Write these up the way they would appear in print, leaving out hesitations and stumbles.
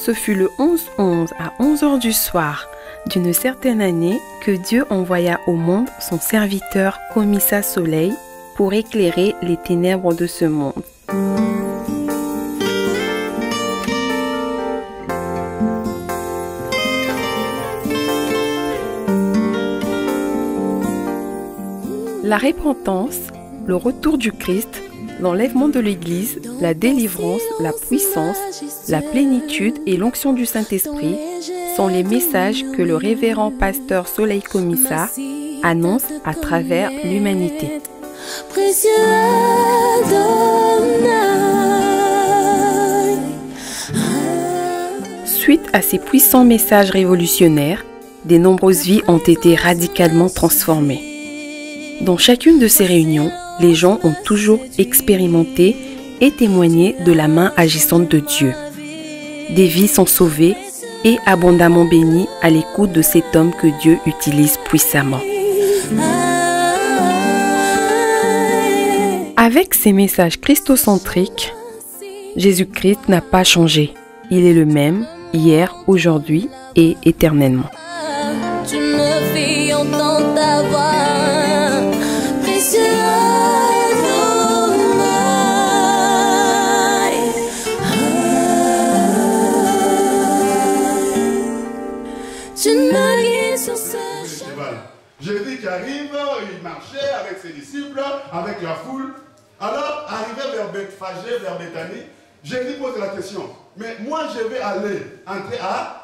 Ce fut le 11-11 à 11 heures du soir d'une certaine année que Dieu envoya au monde son serviteur Komissa Soleil pour éclairer les ténèbres de ce monde. La repentance, le retour du Christ, l'enlèvement de l'Église, la délivrance, la puissance, la plénitude et l'onction du Saint-Esprit sont les messages que le révérend pasteur Soleil Komissa annonce à travers l'humanité. Suite à ces puissants messages révolutionnaires, de nombreuses vies ont été radicalement transformées. Dans chacune de ces réunions, les gens ont toujours expérimenté et témoigné de la main agissante de Dieu. Des vies sont sauvées et abondamment bénies à l'écoute de cet homme que Dieu utilise puissamment. Avec ces messages christocentriques, Jésus-Christ n'a pas changé. Il est le même, hier, aujourd'hui et éternellement. Tu me fais entendre ta voix, précieux Adonai. Tu me guides sur ce cheval. Jésus qui arrive, il marchait avec ses disciples, avec la foule. Alors, arrivé vers Bethphagée, vers Béthanie, Jésus pose la question. Mais moi, je vais entrer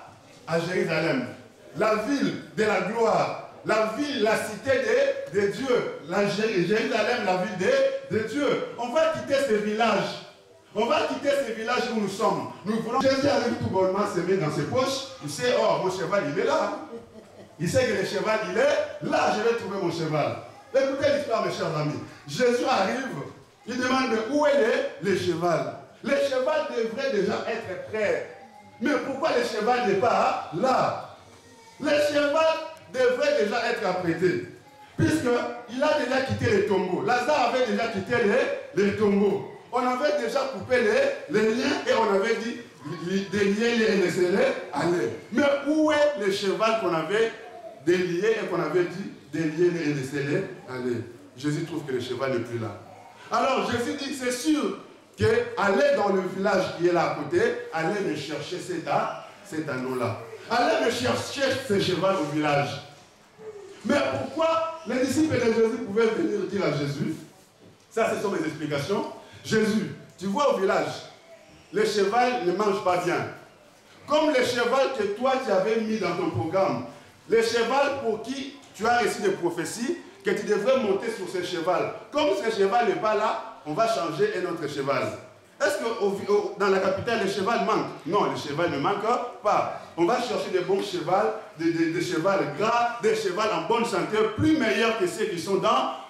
à Jérusalem, la ville de la gloire, la ville, la cité de Dieu, Jérusalem, la ville de Dieu. On va quitter ce village. On va quitter ce village où nous sommes. Nous voulons. Jésus arrive tout bonnement, se met dans ses poches. Il sait, oh, mon cheval, il est là. Il sait que le cheval, il est là. Je vais trouver mon cheval. Écoutez l'histoire, mes chers amis. Jésus arrive. Il demande où est le cheval. Le cheval devrait déjà être prêt. Mais pourquoi le cheval n'est pas là? Le cheval devrait déjà être apprêté. Puisqu'il a déjà quitté les tombeaux. Lazare avait déjà quitté les tombeaux. On avait déjà coupé les liens et on avait dit délier et laisser-les aller. Mais où est le cheval qu'on avait délié et qu'on avait dit délier et laisser-les aller? Jésus trouve que le cheval n'est plus là. Alors Jésus dit que c'est sûr qu'aller dans le village qui est là à côté, allez me chercher cet anneau-là. Allez me chercher ce cheval au village. Mais pourquoi les disciples de Jésus pouvaient venir dire à Jésus? Ça, ce sont mes explications. Jésus, tu vois au village, le cheval ne mange pas bien. Comme le cheval que toi tu avais mis dans ton programme, le cheval pour qui tu as reçu des prophéties, que tu devrais monter sur ce cheval. Comme ce cheval n'est pas là, on va changer un autre cheval. Est-ce que dans la capitale, le cheval manque? Non, le cheval ne manque pas. On va chercher des bons chevals, des chevals gras, des chevals en bonne santé, plus meilleurs que ceux qui sont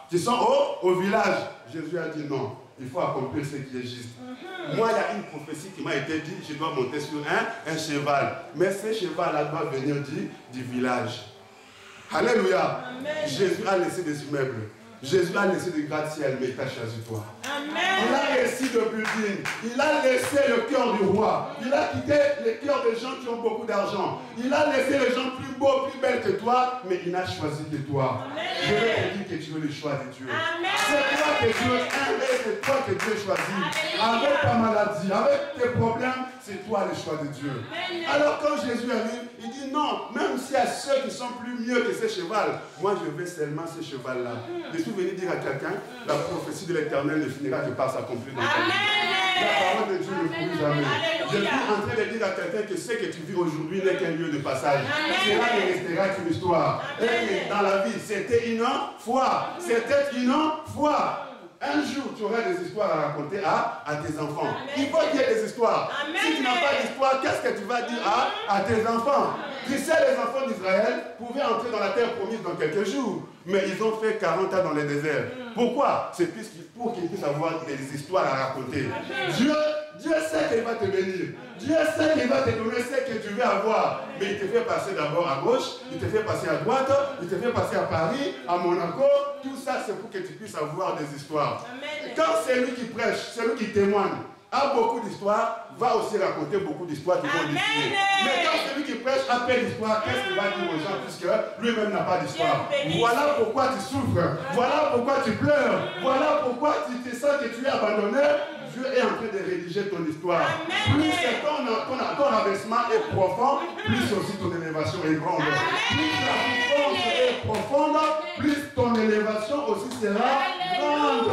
au village. Jésus a dit non, il faut accomplir ce qui est juste. Moi, il y a une prophétie qui m'a été dite, je dois monter sur un cheval. Mais ce cheval-là doit venir du village. Alléluia. Amen. Jésus a laissé des immeubles. Jésus a laissé des gratte-ciel, mais il t'a choisi toi. Amen. Il a laissé le building. Il a laissé le cœur du roi. Il a quitté le cœur des gens qui ont beaucoup d'argent. Il a laissé les gens plus beaux, plus belles que toi, mais il n'a choisi que toi. Amen. Je vais te dire que tu veux le choix de Dieu. C'est toi que Dieu aime et c'est toi que Dieu choisit. Avec ta maladie, avec tes problèmes, c'est toi le choix de Dieu. Amen. Alors quand Jésus arrive, il dit non, même s'il y a ceux qui sont plus mieux que ce cheval, moi je veux seulement ce cheval-là. Je suis venu dire à quelqu'un, la prophétie de l'Éternel ne finira que par s'accomplir dans ta vie. La parole de Dieu ne finit jamais. Je suis en train de dire à quelqu'un que ce que tu vis aujourd'hui n'est qu'un lieu de passage. Cela ne restera qu'une histoire. Et dans la vie, c'était une fois. C'était une fois. Un jour, tu auras des histoires à raconter à tes enfants. Amen. Il faut qu'il y ait des histoires. Amen. Si tu n'as pas d'histoire, qu'est-ce que tu vas dire à tes enfants? Tu sais, les enfants d'Israël pouvaient entrer dans la terre promise dans quelques jours. Mais ils ont fait 40 ans dans le désert. Pourquoi? C'est pour qu'ils puissent avoir des histoires à raconter. Dieu sait qu'il va te bénir. Dieu sait qu'il va te donner ce que tu veux avoir. Mais il te fait passer d'abord à gauche, il te fait passer à droite, il te fait passer à Paris, à Monaco. Tout ça, c'est pour que tu puisses avoir des histoires. Amen. Quand c'est lui qui prêche, c'est lui qui témoigne. a beaucoup d'histoires, va aussi raconter beaucoup d'histoires qui vont défiler. Mais quand celui qui prêche appelle l'histoire, qu'est-ce qu'il va dire aux gens puisque lui-même n'a pas d'histoire? Voilà pourquoi tu souffres, voilà pourquoi tu pleures, voilà pourquoi tu te sens que tu es abandonné. Dieu est en train de rédiger ton histoire. Plus ton abaissement est profond, plus aussi ton élévation est grande. Plus la souffrance est profonde, plus ton élévation aussi sera grande.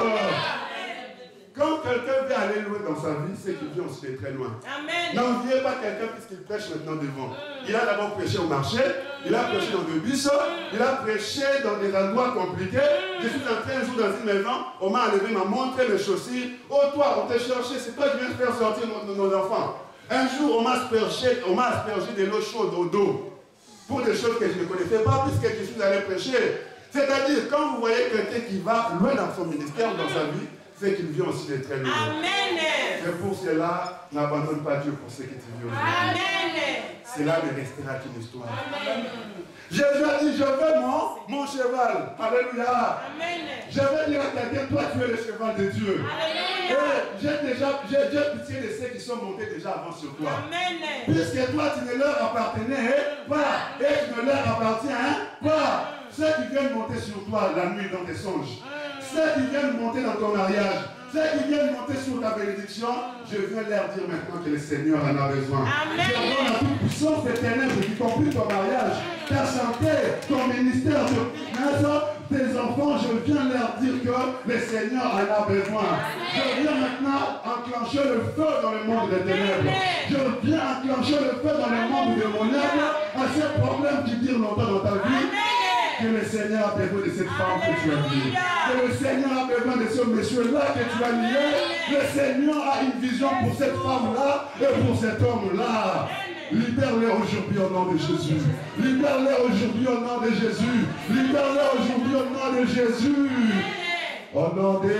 Quand quelqu'un veut aller loin dans sa vie, c'est qu'il vient aussi de très loin. N'enviez pas quelqu'un puisqu'il prêche maintenant devant. Il a d'abord prêché au marché, il a prêché dans des bus, il a prêché dans des endroits compliqués. Je suis entré un jour dans une maison, on m'a enlevé, m'a montré mes chaussures. Oh toi, on t'a cherché, c'est toi qui viens faire sortir nos enfants. Un jour, on m'a aspergé de l'eau chaude au dos pour des choses que je ne connaissais pas puisque je suis allé prêcher. C'est-à-dire, quand vous voyez quelqu'un qui va loin dans son ministère, dans sa vie, c'est qu'il vient aussi de très loin. Amen. Et pour cela, n'abandonne pas Dieu pour ce que tu vis aujourd'hui. Cela ne restera qu'une histoire. Amen. Jésus a dit, je veux mon cheval. Alléluia. Amen. Je vais dire à quelqu'un, toi tu es le cheval de Dieu. Alléluia. Et j'ai pitié de ceux qui sont montés déjà avant sur toi. Amen. Puisque toi tu ne leur appartenais pas. Et tu ne leur appartiens pas. Ceux qui viennent monter sur toi la nuit dans tes songes. Ceux qui viennent monter dans ton mariage, ceux qui viennent monter sur ta bénédiction, je viens leur dire maintenant que le Seigneur en a besoin. Amen. Je donne la toute puissance des ténèbres, y compris ton mariage, ta santé, ton ministère, ton business, tes enfants, je viens leur dire que le Seigneur en a besoin. Je viens maintenant enclencher le feu dans le monde des ténèbres. Je viens enclencher le feu dans le monde démoniaque à ces problèmes qui durent longtemps dans ta vie. Que le Seigneur a besoin de cette femme que tu as liée. Que le Seigneur a besoin de ce monsieur-là que tu as lié. Le Seigneur a une vision pour cette femme-là et pour cet homme-là. Libère-les aujourd'hui au nom de Jésus. Libère-les aujourd'hui au nom de Jésus. Libère-les aujourd'hui au nom de Jésus. Au nom de...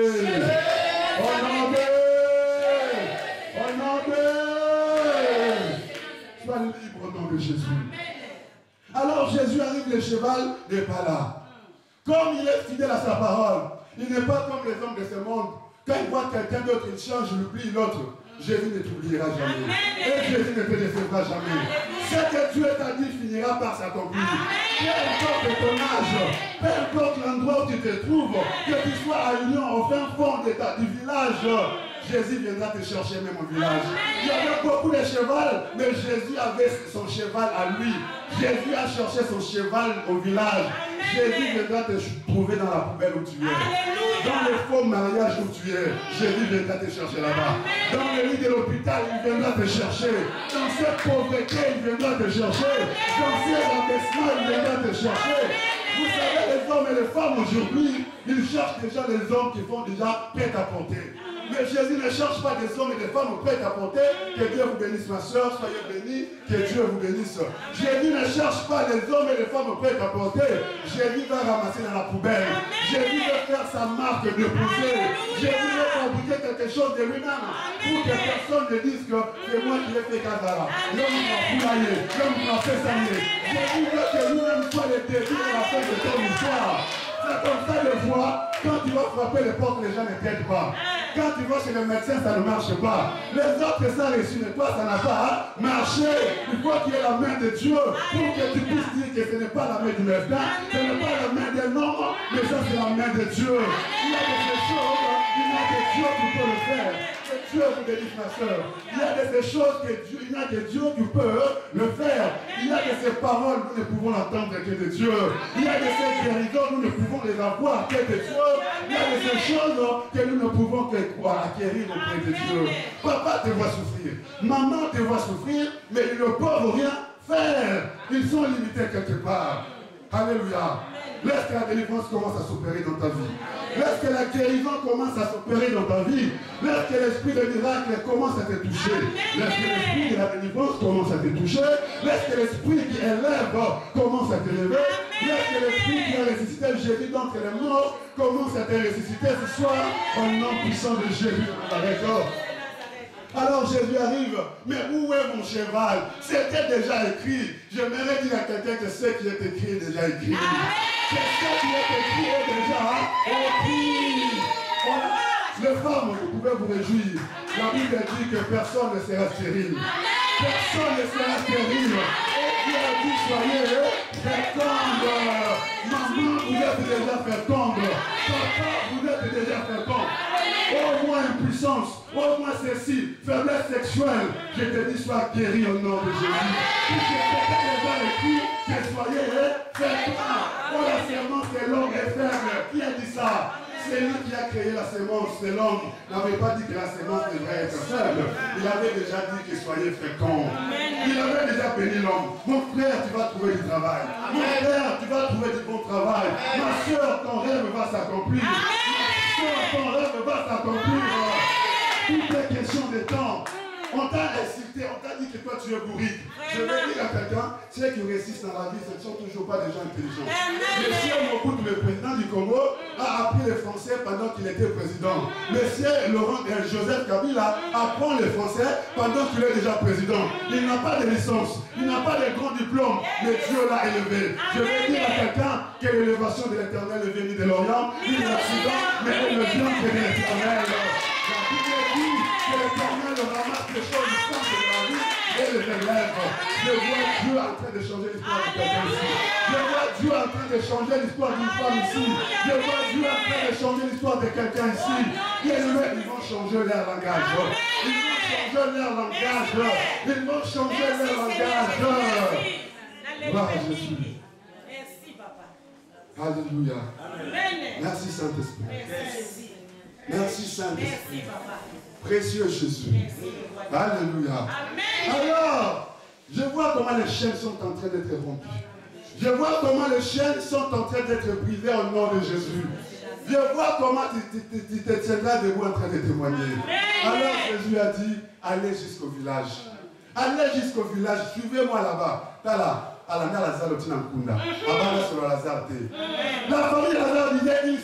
Au nom de... Au nom de... Sois libre au nom de Jésus. Alors Jésus arrive, le cheval n'est pas là. Comme il est fidèle à sa parole, il n'est pas comme les hommes de ce monde. Quand il voit quelqu'un d'autre, il change, il oublie l'autre. Jésus ne t'oubliera jamais. Et Jésus ne te décevra jamais. Ce que Dieu t'a dit finira par s'accomplir. Peu importe ton âge, peu importe l'endroit où tu te trouves, que tu sois à Lyon, au fin fond du village, Jésus viendra te chercher même au village. Il y avait beaucoup de cheval, mais Jésus avait son cheval à lui. Jésus a cherché son cheval au village. Jésus viendra te trouver dans la poubelle où tu es. Dans le faux mariage où tu es, Jésus viendra te chercher là-bas. Dans le lit de l'hôpital, il viendra te chercher. Dans cette pauvreté, il viendra te chercher. Dans ces abaissements, il viendra te chercher. Vous savez, les hommes et les femmes aujourd'hui, ils cherchent déjà les hommes qui font déjà prêt à porter. Mais Jésus ne cherche pas des hommes et des femmes prêts à porter. Que Dieu vous bénisse, ma soeur, soyez bénis, que Dieu vous bénisse. Jésus ne cherche pas les hommes et les femmes prêts à porter. Jésus va ramasser dans la poubelle. Jésus veut faire sa marque de pousser. Jésus veut fabriquer quelque chose de lui-même pour que personne ne dise que c'est moi qui l'ai fait Kazara. L'homme m'a poulaillé, l'homme m'a fait saigner. Jésus veut que lui-même soit le début et la fin de ton histoire. C'est comme ça le voit, quand tu vas frapper les portes, les gens ne t'aident pas. Quand tu vas chez le médecin, ça ne marche pas. Les autres, ça réussit, mais toi, ça n'a pas marché. Il faut qu'il y ait la main de Dieu pour que tu puisses dire que ce n'est pas la main du médecin, ce n'est pas la main d'un homme, mais ça, c'est la main de Dieu. Il y a de ces choses, il y a que Dieu qui peut le faire. Que Dieu vous bénisse, ma soeur. Il y a de ces choses que Dieu, il y a que Dieu qui peut le faire. Il y a de ces paroles, nous ne pouvons l'entendre que de Dieu. Il y a de ces guérisons, nous ne pouvons les avoir que de Dieu. Il y a de ces choses que nous ne pouvons que acquérir auprès de Dieu. Papa te voit souffrir, maman te voit souffrir, mais ils ne peuvent rien faire. Ils sont limités quelque part. Alléluia. Laisse que la délivrance commence à s'opérer dans ta vie. Laisse que la guérison commence à s'opérer dans ta vie. Laisse que l'esprit de miracle commence à te toucher. Laisse que l'esprit de la délivrance commence à te toucher. Laisse que l'esprit qui élève commence à te lever. Laisse que l'esprit qui a ressuscité Jésus d'entre les morts commence à te ressusciter ce soir au nom puissant de Jésus. Alors Jésus arrive, mais où est mon cheval? C'était déjà écrit. J'aimerais dire à quelqu'un que ce qui est écrit est déjà écrit. Que ce qui est écrit est déjà écrit. Voilà. Les femmes, vous pouvez vous réjouir. La Bible dit que personne ne sera stérile. Personne ne sera stérile. Et Dieu a dit, soyez fécondes. Maman, vous êtes déjà féconde. Papa, vous êtes déjà féconde. Au moins impuissance, au moins ceci, faiblesse sexuelle. Je te dis, sois guéri au nom de Jésus. Puisque c'était déjà écrit que soyez fécondes. Oh, la sémence de l'homme est faible. Qui a dit ça? C'est lui qui a créé la sémence de l'homme. Il n'avait pas dit que la sémence devrait être faible. Il avait déjà dit que soyez féconds. Il avait déjà béni l'homme. Mon frère, tu vas trouver du travail. Mon frère, tu vas trouver du bon travail. Ma soeur, ton rêve va s'accomplir. Ma soeur, ton rêve va s'accomplir. Toutes les questions de temps. On t'a insulté, on t'a dit que toi tu es bourrique. Je vais dire à quelqu'un, ceux qui réussissent dans la vie, ce ne sont toujours pas des gens intelligents. Monsieur Mobutu, le président du Congo, a appris le français pendant qu'il était président. Monsieur Joseph Kabila apprend le français pendant qu'il est déjà président. Il n'a pas de licence, il n'a pas de grand diplôme, mais Dieu l'a élevé. Je vais dire à quelqu'un que l'élévation de l'Éternel est venue de l'Orient, il est accident, mais elle ne vient que de l'Éternel. La Bible dit que l'Éternel ramasse les choses du centre de la vie et les élève. Je vois Dieu en train de changer l'histoire de quelqu'un ici. Je vois Dieu en train de changer l'histoire d'une femme ici. Je vois Dieu en train de changer l'histoire de quelqu'un ici. Ils vont changer leur langage. Ils vont changer leur langage. Ils vont changer leur langage. Gloire à Jésus. Merci, papa. Alléluia. Amen. Merci Saint-Esprit. Merci. Merci Saint-Esprit. Merci, papa. Précieux Jésus. Alléluia. Amen. Alors, je vois comment les chaînes sont en train d'être rompues. Je vois comment les chaînes sont en train d'être brisées au nom de Jésus. Je vois comment tu te tiendras debout en train de témoigner. Alors Jésus a dit, allez jusqu'au village. Allez jusqu'au village, suivez-moi là-bas. Là, à la Lazare, la famille Lazare disait, il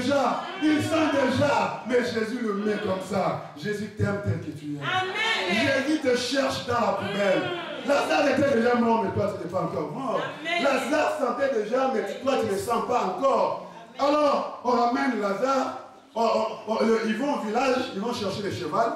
sent déjà, mais Jésus le met comme ça. Jésus t'aime tel que tu es. Jésus te cherche dans la poubelle. Lazare était déjà mort, mais toi tu n'es pas encore mort. Lazare sentait déjà, mais toi tu ne le sens pas encore. Alors, on ramène Lazare, ils vont au village, ils vont chercher les chevaux.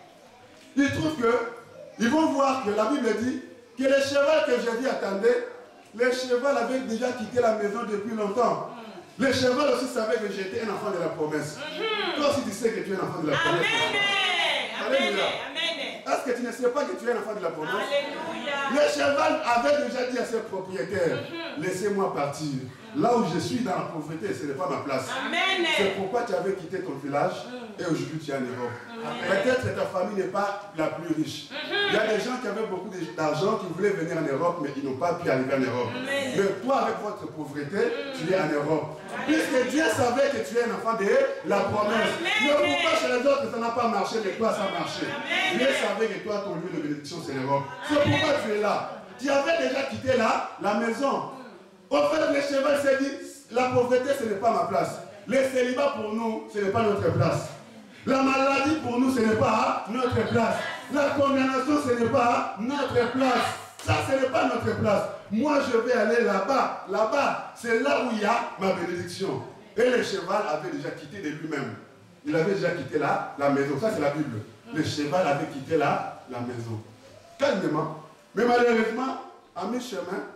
Ils trouvent que, ils vont voir que la Bible dit que les chevaux que Jésus attendait, les chevaux avaient déjà quitté la maison depuis longtemps. Les chevaux aussi savaient que j'étais un enfant de la promesse. Toi aussi tu sais que tu es un enfant de la promesse. Alléluia. Est-ce que tu ne sais pas que tu es un enfant de la promesse? Alléluia. Le cheval avait déjà dit à ses propriétaires, laissez-moi partir. Là où je suis dans la pauvreté, ce n'est pas ma place. C'est pourquoi tu avais quitté ton village et aujourd'hui tu es en Europe. Peut-être que ta famille n'est pas la plus riche. Il y a des gens qui avaient beaucoup d'argent qui voulaient venir en Europe, mais ils n'ont pas pu arriver en Europe. Mais toi, avec votre pauvreté, tu es en Europe. Puisque Dieu savait que tu es un enfant de la promesse. Mais pourquoi chez les autres ça n'a pas marché, mais toi ça a marché? Dieu savait que toi, ton lieu de bénédiction, c'est l'Europe. C'est pourquoi tu es là. Tu avais déjà quitté la maison. Au fait, les chevaux s'est dit, la pauvreté, ce n'est pas ma place. Le célibat pour nous, ce n'est pas notre place. La maladie pour nous, ce n'est pas notre place. La condamnation, ce n'est pas notre place. Ça, ce n'est pas notre place. Moi, je vais aller là-bas. Là-bas, c'est là où il y a ma bénédiction. Et le cheval avait déjà quitté de lui-même. Il avait déjà quitté la maison. Ça, c'est la Bible. Le cheval avait quitté la maison. Calmement. Mais malheureusement, à mi-chemin,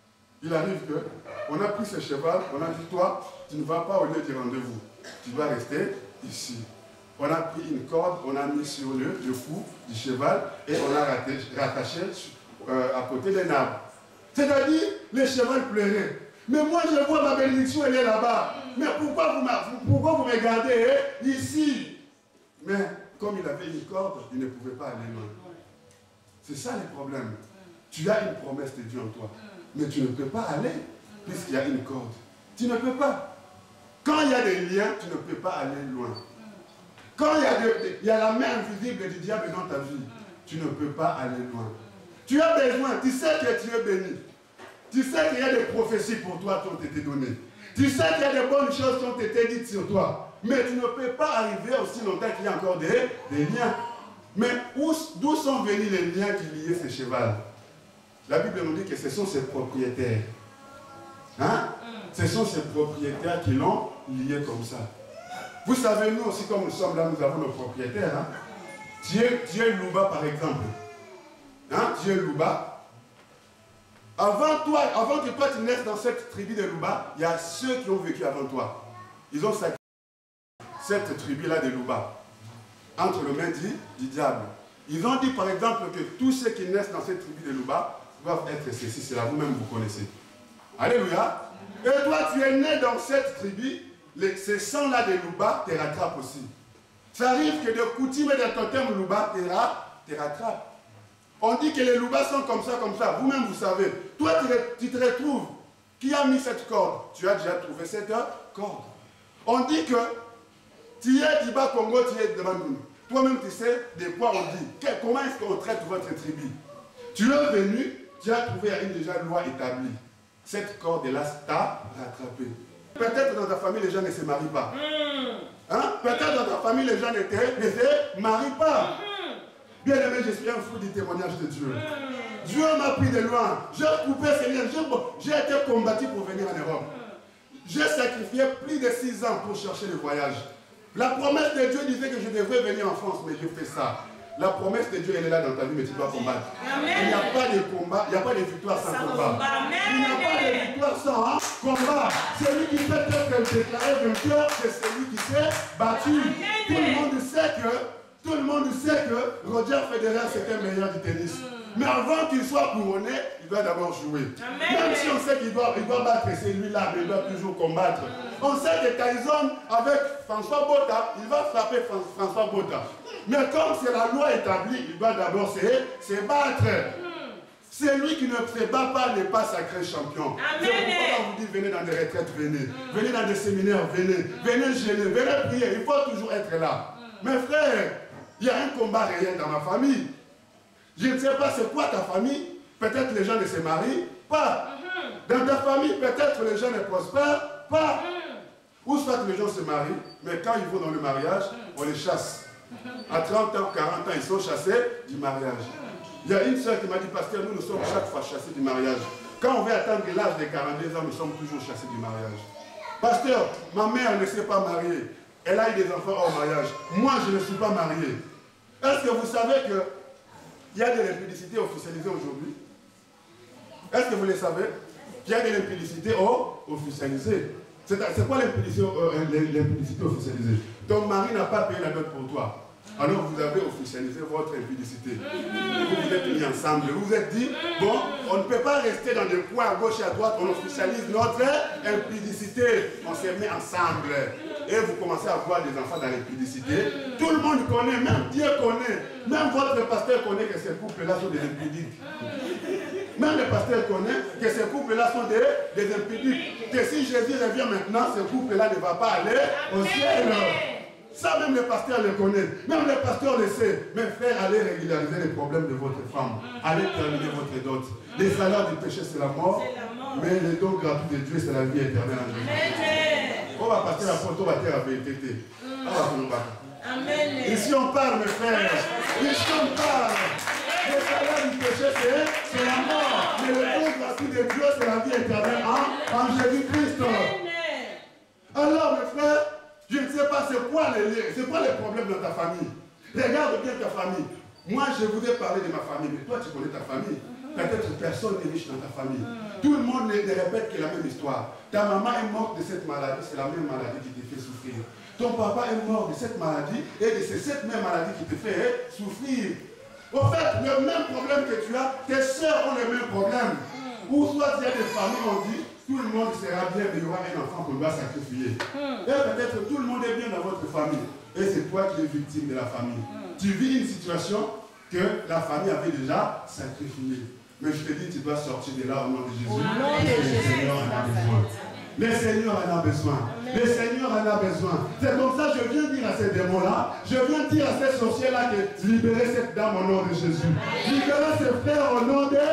il arrive que on a pris ce cheval, on a dit, toi, tu ne vas pas au lieu du rendez-vous. Tu dois rester ici. On a pris une corde, on a mis sur le cou du cheval et on l'a rattaché à côté d'un arbre. C'est-à-dire, le cheval pleurait. Mais moi, je vois ma bénédiction, elle est là-bas. Mais pourquoi vous me gardez ici? Mais comme il avait une corde, il ne pouvait pas aller loin. C'est ça le problème. Tu as une promesse de Dieu en toi. Mais tu ne peux pas aller, puisqu'il y a une corde. Tu ne peux pas. Quand il y a des liens, tu ne peux pas aller loin. Quand il y a la main invisible du diable dans ta vie, tu ne peux pas aller loin. Tu as besoin, tu sais que tu es béni. Tu sais qu'il y a des prophéties pour toi qui ont été données. Tu sais qu'il y a des bonnes choses qui ont été dites sur toi. Mais tu ne peux pas arriver aussi longtemps qu'il y a encore des liens. Mais d'où sont venus les liens qui liaient ces chevals? La Bible nous dit que ce sont ses propriétaires. Hein? Ce sont ses propriétaires qui l'ont lié comme ça. Vous savez, nous aussi, comme nous sommes là, nous avons nos propriétaires. Hein? Tu es Louba, par exemple. Hein? Tu es Louba. Avant que toi tu naisses dans cette tribu de Louba, il y a ceux qui ont vécu avant toi. Ils ont sacrifié cette tribu-là de Louba entre les mains du diable. Ils ont dit par exemple que tous ceux qui naissent dans cette tribu de Louba doivent être ceci, c'est là, vous-même vous connaissez. Alléluia. Et toi tu es né dans cette tribu, ces sangs-là de Louba te rattrapent aussi. Ça arrive que des coutumes et des totems Louba te rattrapent. On dit que les Loubas sont comme ça. Vous-même vous savez. Toi tu te retrouves. Qui a mis cette corde? Tu as déjà trouvé cette corde. On dit que tu es d'Iba Congo, tu es de Bandung. Toi-même tu sais de quoi on dit. Comment est-ce qu'on traite votre tribu? Tu es venu, tu as trouvé une déjà loi établie. Cette corde-là t'a rattrapé. Peut-être dans ta famille, les gens ne se marient pas. Hein? Peut-être dans ta famille, les gens ne se marient pas. Bien aimé, je suis un fou du témoignage de Dieu. Dieu m'a pris de loin. J'ai coupé ces liens. J'ai été combattu pour venir en Europe. J'ai sacrifié plus de 6 ans pour chercher le voyage. La promesse de Dieu disait que je devrais venir en France, mais je fais ça. La promesse de Dieu, elle est là dans ta vie, mais tu dois combattre. Amen. Il n'y a pas de combat, il n'y a pas de victoire sans combat. Il n'y a pas de victoire sans combat. Celui qui peut être déclaré vainqueur, c'est celui qui s'est battu. Tout le monde sait que Roger Federer, c'était le meilleur du tennis. Mais avant qu'il soit couronné, il doit d'abord jouer. Amen. Même si on sait qu'il doit battre celui-là, mais il doit toujours combattre. On sait que Tyson, avec François Botha, il va frapper François Botha. Mais comme c'est la loi établie, il doit d'abord se battre. Celui qui ne se bat pas n'est pas sacré champion. C'est pourquoi on vous dit venez dans des retraites, venez. Venez dans des séminaires, venez. Venez gêner, venez prier. Il faut toujours être là. Mes frères, il y a un combat réel dans ma famille. Je ne sais pas c'est quoi ta famille. Peut-être les gens ne se marient pas. Dans ta famille, peut-être les gens ne prospèrent pas. Ou soit les gens se marient, mais quand ils vont dans le mariage, on les chasse. À 30 ans, 40 ans, ils sont chassés du mariage. Il y a une soeur qui m'a dit, pasteur, nous sommes chaque fois chassés du mariage. Quand on veut atteindre l'âge de 42 ans, nous sommes toujours chassés du mariage. Pasteur, ma mère ne s'est pas mariée. Elle a eu des enfants hors mariage. Moi, je ne suis pas marié. Est-ce que vous savez qu'il y a de l'impudicité officialisée aujourd'hui? Est-ce que vous le savez? Qu'il y a de l'impudicité officialisée. C'est quoi l'impudicité officialisée? Ton mari n'a pas payé la dot pour toi. Alors vous avez officialisé votre impudicité. Vous vous êtes mis ensemble. Vous vous êtes dit, bon, on ne peut pas rester dans des coins à gauche et à droite. On officialise notre impudicité. On se met ensemble. Et vous commencez à voir des enfants dans l'impudicité. Tout le monde connaît, même Dieu connaît. Même votre pasteur connaît que ces couples-là sont des impudiques. Même le pasteur connaît que ces couples-là sont des impudiques. Que si Jésus revient maintenant, ce couple-là ne va pas aller au ciel. Ça, même le pasteur le connaît. Même le pasteur le sait. Mes frères, allez régulariser les problèmes de votre femme. Allez terminer votre dot. Les salaires du péché, c'est la mort. Mais les dons gratuits de Dieu, c'est la vie éternelle en Jésus. On va passer la photo à terre avec Tété. Ici, on parle, mes frères. Ici, on parle. Le salaire du péché, c'est la mort. Mais le don gratuit de Dieu, c'est la vie éternelle en Jésus-Christ. Alors, mes frères, je ne sais pas c'est quoi les problèmes dans ta famille. Regarde bien ta famille. Moi, je voudrais parler de ma famille, mais toi, tu connais ta famille. Peut-être personne n'est riche dans ta famille. Tout le monde ne répète que la même histoire. Ta maman est morte de cette maladie, c'est la même maladie qui te fait souffrir. Ton papa est mort de cette maladie, et c'est cette même maladie qui te fait souffrir. En fait, le même problème que tu as, tes soeurs ont le même problème. Ou soit il y a des familles, on dit, tout le monde sera bien, mais il y aura un enfant qu'on doit sacrifier. Et peut-être tout le monde est bien dans votre famille. Et c'est toi qui es victime de la famille. Tu vis une situation que la famille avait déjà sacrifiée. Mais je te dis, tu dois sortir de là au nom de Jésus. Le Seigneur en a besoin. Le Seigneur en a besoin. Le Seigneur en a besoin. C'est comme ça que je viens dire à ces démons-là, je viens dire à ces sorciers-là que libérez cette dame au nom de Jésus. Libérez ces frères au nom de...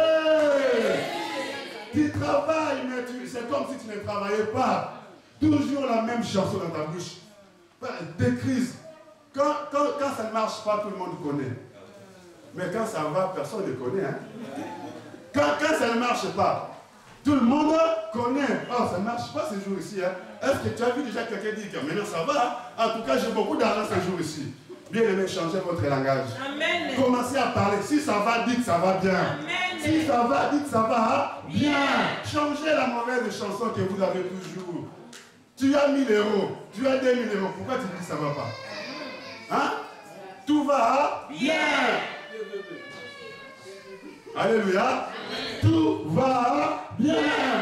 Tu travailles, mais c'est comme si tu ne travaillais pas. Toujours la même chanson dans ta bouche. Des crises. Quand ça ne marche pas, tout le monde connaît. Mais quand ça va, personne ne connaît. Hein? Quand ça ne marche pas, Tout le monde connaît. Oh, ça ne marche pas ces jours-ci. Hein. Est-ce que tu as vu déjà quelqu'un dire que maintenant ça va? En tout cas, j'ai beaucoup d'argent ces jours-ci. Bien aimé, changez votre langage. Amen. Commencez à parler. Si ça va, dites ça va bien. Amen. Si ça va, dites ça va bien. Changez la mauvaise chanson que vous avez toujours. Tu as 1000 euros, tu as 2000 euros. Pourquoi tu dis ça va pas? Hein? Tout va bien. Alléluia. Tout va bien.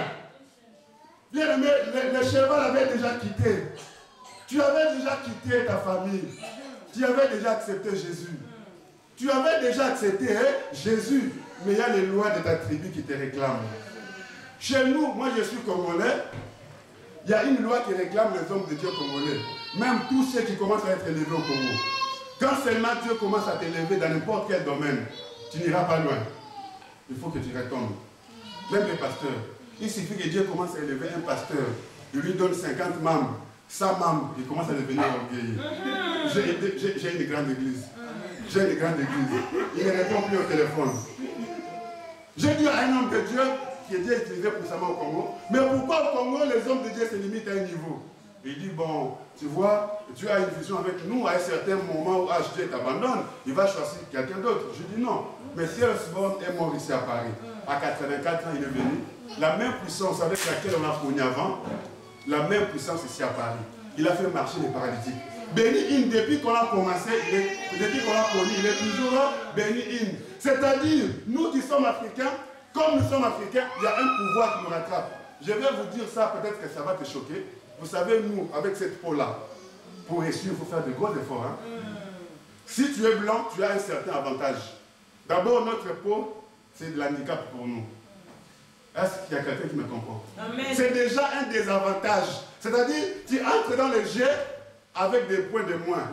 Bien aimé, le cheval avait déjà quitté. Tu avais déjà quitté ta famille. Tu avais déjà accepté Jésus. Tu avais déjà accepté Jésus. Mais il y a les lois de ta tribu qui te réclament. Chez nous, moi je suis congolais. Il y a une loi qui réclame les hommes de Dieu congolais. Même tous ceux qui commencent à être élevés au Congo. Quand seulement Dieu commence à t'élever dans n'importe quel domaine, tu n'iras pas loin. Il faut que tu retombes. Même les pasteurs. Il suffit que Dieu commence à élever un pasteur. Il lui donne 50 membres, 100 membres, il commence à devenir orgueilleux. J'ai une grande église. J'ai une grande église. Il ne répond plus au téléphone. J'ai dit à un homme de Dieu, qui est Dieu utilisé puissamment au Congo, mais pourquoi au Congo les hommes de Dieu se limitent à un niveau? Il dit, bon, tu vois, tu as une vision avec nous, à un certain moment où Dieu t'abandonne, il va choisir quelqu'un d'autre. Je dis non. Mais Thierry Osborne est mort ici à Paris. À 84 ans, il est venu. La même puissance avec laquelle on a connu avant, la même puissance ici à Paris. Il a fait marcher les paralytiques. Béni In, depuis qu'on a commencé, depuis qu'on a connu, il est toujours Béni In. C'est-à-dire, nous qui sommes africains, comme nous sommes africains, il y a un pouvoir qui nous rattrape. Je vais vous dire ça, peut-être que ça va te choquer. Vous savez, nous, avec cette peau-là, pour réussir, il faut faire de gros efforts. Hein? Si tu es blanc, tu as un certain avantage. D'abord, notre peau, c'est de l'handicap pour nous. Est-ce qu'il y a quelqu'un qui me comprend? C'est déjà un des avantages. C'est-à-dire, tu entres dans le jeu avec des points de moins.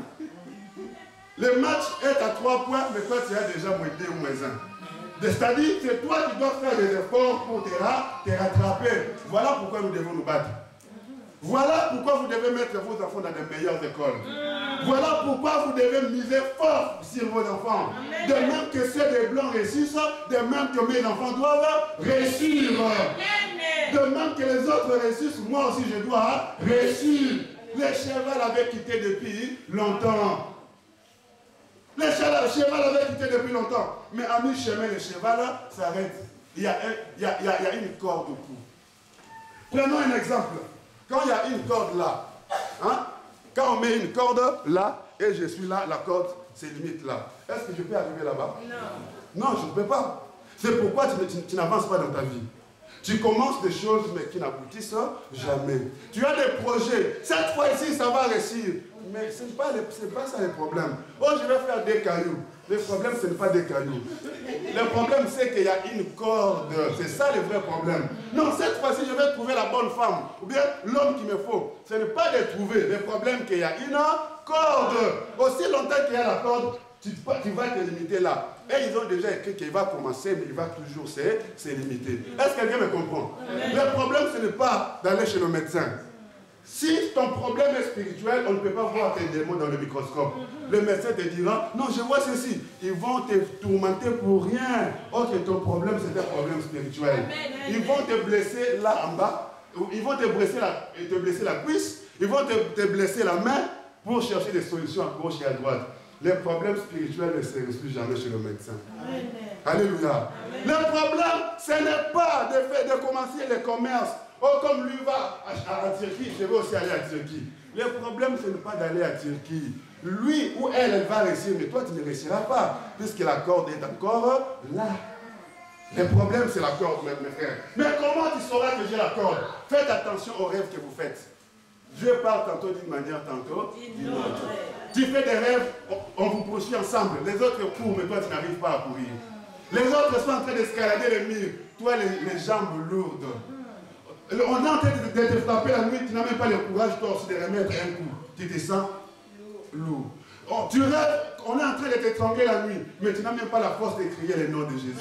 Le match est à 3 points, mais toi, tu as déjà moins 2 ou moins 1. C'est-à-dire, c'est toi qui dois faire des efforts pour te rattraper. Voilà pourquoi nous devons nous battre. Voilà pourquoi vous devez mettre vos enfants dans les meilleures écoles. Voilà pourquoi vous devez miser fort sur vos enfants. De même que ceux des blancs réussissent, de même que mes enfants doivent réussir. De même que les autres réussissent, moi aussi je dois réussir. Le cheval avait quitté depuis longtemps. Le cheval avait quitté depuis longtemps. Mais à mi-chemin, le cheval s'arrête. Il y a une corde au cou. Prenons un exemple. Quand il y a une corde là, hein, quand on met une corde là, et je suis là, la corde, c'est limite là. Est-ce que je peux arriver là-bas? Non. Non, je ne peux pas. C'est pourquoi tu n'avances pas dans ta vie. Tu commences des choses, mais qui n'aboutissent jamais. Tu as des projets. Cette fois-ci, ça va réussir. Mais ce n'est pas ça le problème. Oh, je vais faire des cailloux. Le problème, ce n'est pas des cailloux. Le problème, c'est qu'il y a une corde. C'est ça le vrai problème. Non, cette fois-ci, je vais trouver la bonne femme. Ou bien l'homme qu'il me faut. Ce n'est pas de trouver. Le problème, c'est qu'il y a une corde. Aussi longtemps qu'il y a la corde, tu vas te limiter là. Et ils ont déjà écrit qu'il va commencer, mais il va toujours se limiter. Est-ce que quelqu'un me comprend? Le problème, ce n'est pas d'aller chez le médecin. Si ton problème est spirituel, on ne peut pas voir tes démons dans le microscope. Le médecin te dira, non, je vois ceci. Ils vont te tourmenter pour rien. Ok, ton problème, c'est un problème spirituel. Ils vont te blesser là en bas. Ils vont te blesser la cuisse. Ils vont te blesser la main pour chercher des solutions à gauche et à droite. Les problèmes spirituels ne se résolvent jamais chez le médecin. Amen. Alléluia. Amen. Le problème, ce n'est pas de commencer le commerce. Oh, comme lui va à Turquie, je vais aussi aller à Turquie. Le problème, ce n'est pas d'aller à Turquie. Lui ou elle va réussir, mais toi, tu ne réussiras pas, puisque la corde est encore là. Le problème, c'est la corde, mes frères. Mais comment tu sauras que j'ai la corde? Faites attention aux rêves que vous faites. Dieu parle tantôt d'une manière, tantôt d'une autre. Tu fais des rêves, on vous poursuit ensemble. Les autres courent, mais toi, tu n'arrives pas à courir. Les autres sont en train d'escalader les murs. Toi, les jambes lourdes. On est en train de te frapper la nuit, tu n'as même pas le courage, toi aussi, de remettre un coup. Tu te sens lourd. Oh, tu rêves, on est en train de t'étrangler la nuit, mais tu n'as même pas la force de crier le nom de Jésus.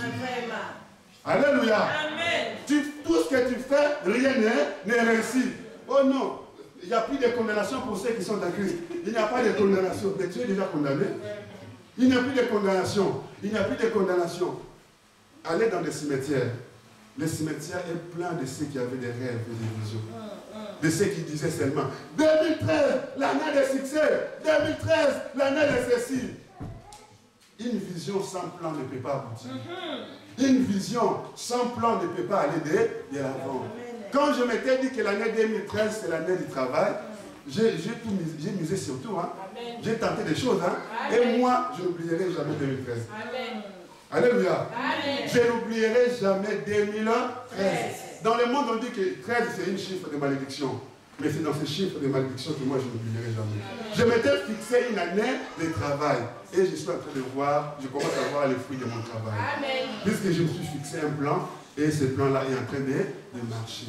Alléluia. Amen. Tout ce que tu fais, rien n'est réussi. Oh non, il n'y a plus de condamnation pour ceux qui sont en Christ. Il n'y a pas de condamnation. Mais tu es déjà condamné. Il n'y a plus de condamnation. Il n'y a plus de condamnation. Allez dans les cimetières. le cimetière est plein de ceux qui avaient des rêves et des visions. De ceux qui disaient seulement 2013, l'année de succès, 2013, l'année de ceci. Une vision sans plan ne peut pas aboutir. Une vision sans plan ne peut pas aller de l'avant. Quand je m'étais dit que l'année 2013 c'est l'année du travail, j'ai misé sur tout. Hein. J'ai tenté des choses. Hein. Et moi, je n'oublierai jamais 2013. Amen. Alléluia. Amen. Je n'oublierai jamais 2013. Dans le monde, on dit que 13 c'est une chiffre de malédiction. Mais c'est dans ce chiffre de malédiction que moi je n'oublierai jamais. Amen. Je m'étais fixé une année de travail. Et je suis en train de voir, je commence à voir les fruits de mon travail. Amen. Puisque je me suis fixé un plan, et ce plan-là est en train de marcher.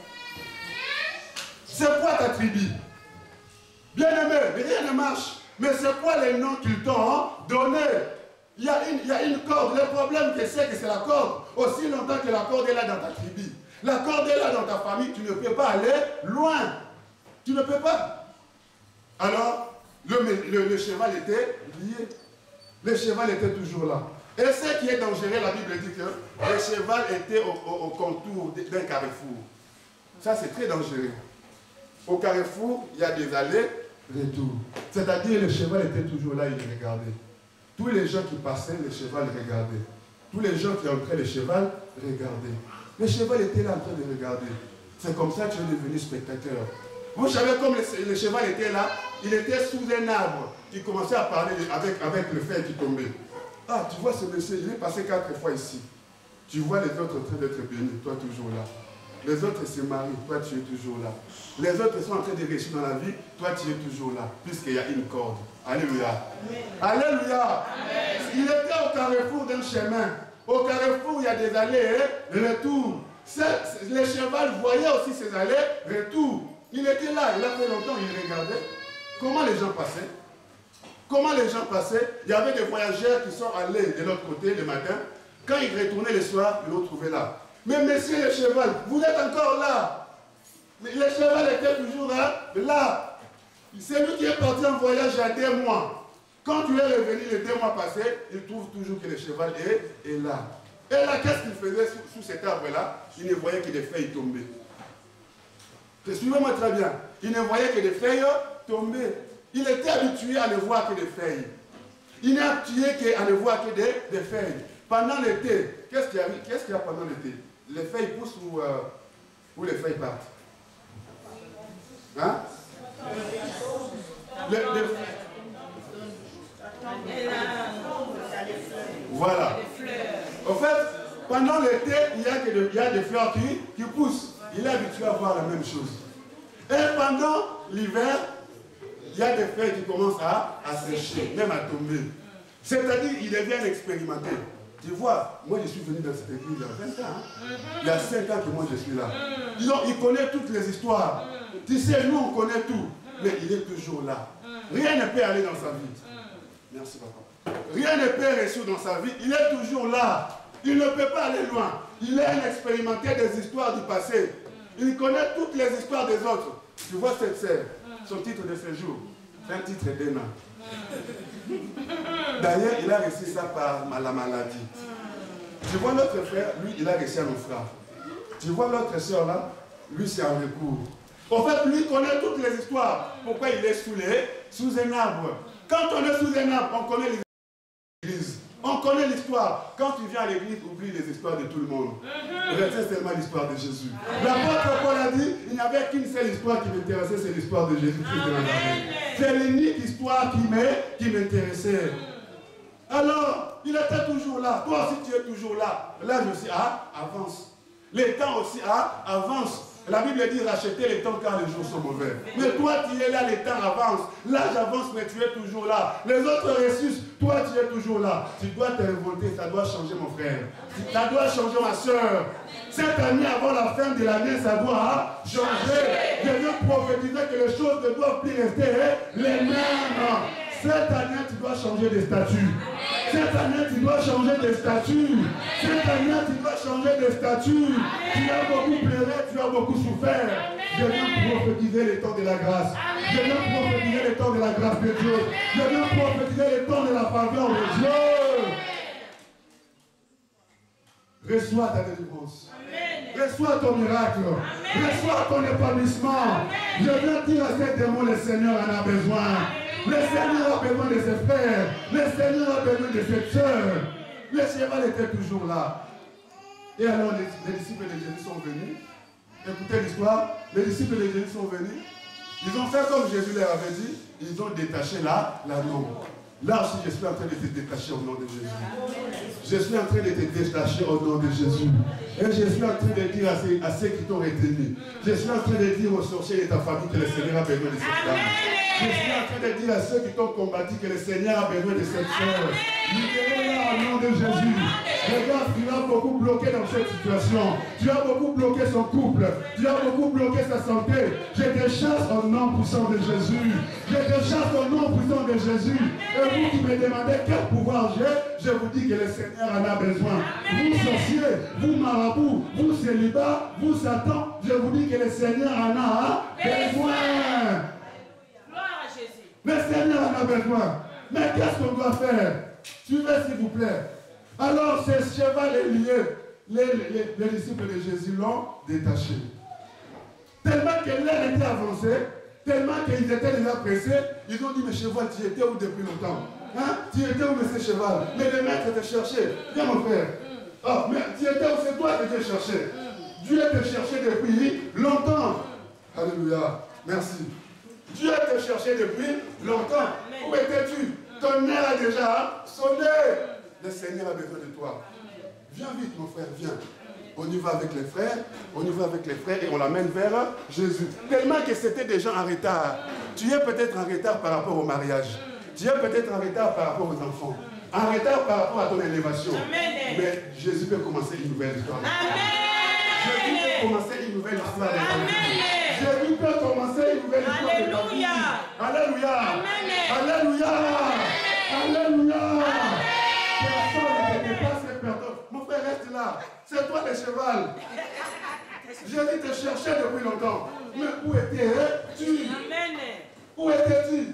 C'est quoi ta tribu? Bien-aimé, rien ne marche. Mais c'est quoi les noms qu'ils t'ont donnés? Il y a une corde. Le problème c'est que c'est la corde. Aussi longtemps que la corde est là dans ta tribu. La corde est là dans ta famille, tu ne peux pas aller loin. Tu ne peux pas. Alors, le cheval était lié. Le cheval était toujours là. Et ce qui est dangereux, la Bible dit que le cheval était au contour d'un carrefour. Ça, c'est très dangereux. Au carrefour, il y a des allers-retours. C'est-à-dire, le cheval était toujours là, il regardait. Tous les gens qui passaient, le cheval regardait. Tous les gens qui entraient, le cheval regardait. Le cheval était là en train de regarder. C'est comme ça que tu es devenu spectateur. Vous savez, comme le cheval était là, il était sous un arbre. Il commençait à parler avec le fer qui tombait. Ah, tu vois ce monsieur, il est passé 4 fois ici. Tu vois les autres en train d'être bénis, toi toujours là. Les autres se marient, toi tu es toujours là. Les autres sont en train de réussir dans la vie, toi tu es toujours là. Puisqu'il y a une corde. Alléluia. Amen. Alléluia. Amen. Il était au carrefour d'un chemin. Au carrefour, il y a des allers-retours. Le cheval voyait aussi ces allers-retours. Il était là, il a fait longtemps, il regardait. Comment les gens passaient? Comment les gens passaient? Il y avait des voyageurs qui sont allés de l'autre côté le matin. Quand ils retournaient le soir, ils l'ont trouvé là. Mais monsieur le cheval, vous êtes encore là. Le cheval était toujours là. C'est lui qui est parti en voyage il y a 2 mois. Quand tu es revenu les 2 mois passés, il trouve toujours que le cheval est là. Et là, qu'est-ce qu'il faisait sous cet arbre-là? Il ne voyait que des feuilles tomber. Suivez-moi très bien. Il ne voyait que des feuilles tomber. Il était habitué à ne voir que des feuilles. Il n'est habitué à ne voir que des feuilles. Pendant l'été, qu'est-ce qu'il y a pendant l'été? Les feuilles poussent ou les feuilles partent? Hein? Voilà. En fait, pendant l'été, il y a des fleurs qui poussent. Il est habitué à voir la même chose. Et pendant l'hiver, il y a des feuilles qui commencent à sécher, même à tomber. C'est-à-dire, il devient expérimenté. Tu vois, moi je suis venu dans cette église il y a 20 ans. Hein? Il y a 5 ans que moi je suis là. Il connaît toutes les histoires. Tu sais, nous on connaît tout. Mais il est toujours là. Rien ne peut aller dans sa vie. Merci papa. Rien ne peut réussir dans sa vie. Il est toujours là. Il ne peut pas aller loin. Il est un expérimenté des histoires du passé. Il connaît toutes les histoires des autres. Tu vois cette sœur, son titre de séjour, c'est un titre d'Ena. D'ailleurs, il a reçu ça par la maladie. Tu vois notre frère, lui, il a reçu un naufrage. Tu vois l'autre sœur là, lui, c'est un recours. En fait, lui connaît toutes les histoires. Pourquoi il est sous un arbre? Quand on est sous un arbre, on connaît les églises. On connaît l'histoire. Quand tu viens à l'église, oublie les histoires de tout le monde. Retiens seulement l'histoire de Jésus. L'apôtre Paul a dit, il n'y avait qu'une seule histoire qui m'intéressait, c'est l'histoire de Jésus-Christ de Nazareth. C'est l'unique histoire qui m'intéressait. Alors, il était toujours là. Toi aussi, tu es toujours là. L'âge aussi avance. Les temps aussi avance. La Bible dit racheter les temps car les jours sont mauvais. Mais toi tu es là, les temps avancent. L'âge avance, mais tu es toujours là. Les autres ressuscitent, toi tu es toujours là. Tu dois te révolter, ça doit changer mon frère. Ça doit changer ma soeur. Cette année, avant la fin de l'année, ça doit changer. Je veux prophétiser que les choses ne doivent plus rester les mêmes. Cette année, tu dois changer de statut. Cette année, tu dois changer de statut. Cette année, tu dois changer de statut. Tu as beaucoup pleuré, tu as beaucoup souffert. Je viens prophétiser les temps de la grâce. Je viens prophétiser les temps de la grâce de Dieu. Je viens prophétiser les temps de la faveur de Dieu. Reçois ta délivrance. Reçois ton miracle. Reçois ton épanouissement. Je viens dire à ces démons, le Seigneur en a besoin. Le Seigneur a besoin de ses frères. Le Seigneur a besoin de ses sœurs. Le cheval était toujours là. Et alors les disciples de Jésus sont venus. Écoutez l'histoire. Les disciples de Jésus sont venus. Ils ont fait comme Jésus leur avait dit. Ils ont détaché l'anneau. Là aussi, je suis en train de te détacher au nom de Jésus. Je suis en train de te détacher au nom de Jésus. Et je suis en train de dire à ceux qui t'ont retenu. Je suis en train de dire aux sorciers de ta famille que le Seigneur a besoin de cette femme. Je suis en train de dire à ceux qui t'ont combattu que le Seigneur a besoin de cette sœur. Libérez-la au nom de Jésus. Regarde, tu as beaucoup bloqué dans cette situation. Tu as beaucoup bloqué son couple. Tu as beaucoup bloqué sa santé. Je te chasse au nom puissant de Jésus. Je te chasse au nom puissant de Jésus. Et vous qui me demandez quel pouvoir j'ai, je vous dis que le Seigneur en a besoin. Vous sorciers, vous marabouts, vous célibats, vous Satan, je vous dis que le Seigneur en a besoin. Gloire à Jésus. Le Seigneur en a besoin. Mais qu'est-ce qu'on doit faire? Suivez s'il vous plaît. Alors ce cheval est lié. Les disciples de Jésus l'ont détaché. Tellement que l'air était avancé, tellement qu'ils étaient déjà pressés, ils ont dit, mais cheval, tu étais où depuis longtemps? Hein? Tu étais où, monsieur cheval? Mais le maître te cherchait. Viens mon frère. Oh, mais tu étais où? C'est toi qui te cherchais. Dieu te cherchait depuis longtemps. Alléluia. Merci. Dieu te cherchait depuis longtemps. Où étais-tu? Ton air a déjà sonné. Le Seigneur a besoin de toi. Viens vite, mon frère, viens. On y va avec les frères, et on l'amène vers Jésus. Tellement que c'était des gens en retard. Tu es peut-être en retard par rapport au mariage. Tu es peut-être en retard par rapport aux enfants. En retard par rapport à ton élévation. Amen. Mais Jésus peut commencer une nouvelle histoire. Jésus peut commencer une nouvelle histoire de ta vie. Jésus peut commencer une nouvelle histoire de ta vie. Alléluia. Alléluia. Alléluia. Personne ne te dépasse et pardonne. Mon frère, reste là. C'est toi le cheval. Jésus te cherchait depuis longtemps. Mais où étais-tu? Où étais-tu?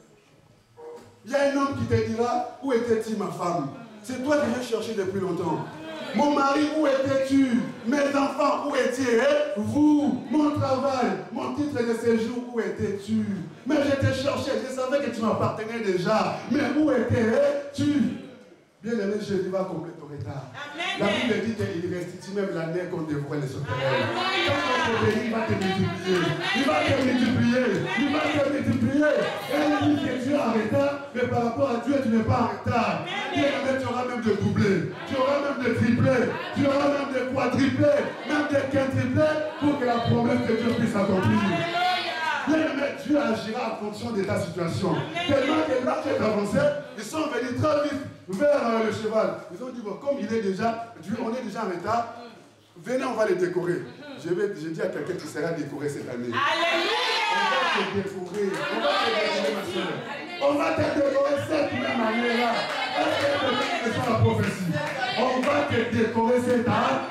Il y a un homme qui te dira, où étais-tu ma femme? C'est toi qui viens chercher depuis longtemps. Mon mari, où étais-tu? Mes enfants, où étiez-vous? Mon travail, mon titre de séjour, où étais-tu? Mais je te cherchais, je savais que tu m'appartenais déjà. Mais où étais-tu? Bien aimé, Jésus va combler ton retard. La Bible dit qu'il restitue même l'année qu'on dévoile les sauterelles. Quand on te bénit, il va te multiplier. Il va te multiplier. Il va te multiplier. Et il dit que tu es en retard, mais par rapport à Dieu, tu n'es pas en retard. Bien aimé, tu auras même de doublés. Tu auras même de triplés. Tu auras même de quadruplés. Même de quintuplés pour que la promesse de Dieu puisse s'accomplir. Bien aimé, Dieu agira en fonction de ta situation. Tellement que là, tu es avancé, ils sont venus très vite vers le cheval. Ils ont dit, bon, comme il est déjà, on est déjà en retard, venez, on va le décorer. Je dis à quelqu'un qui sera décoré cette année. On va te décorer. On va te décorer, ma soeur. On va te décorer cette même année-là. Est-ce que c'est la prophétie? On va te décorer cette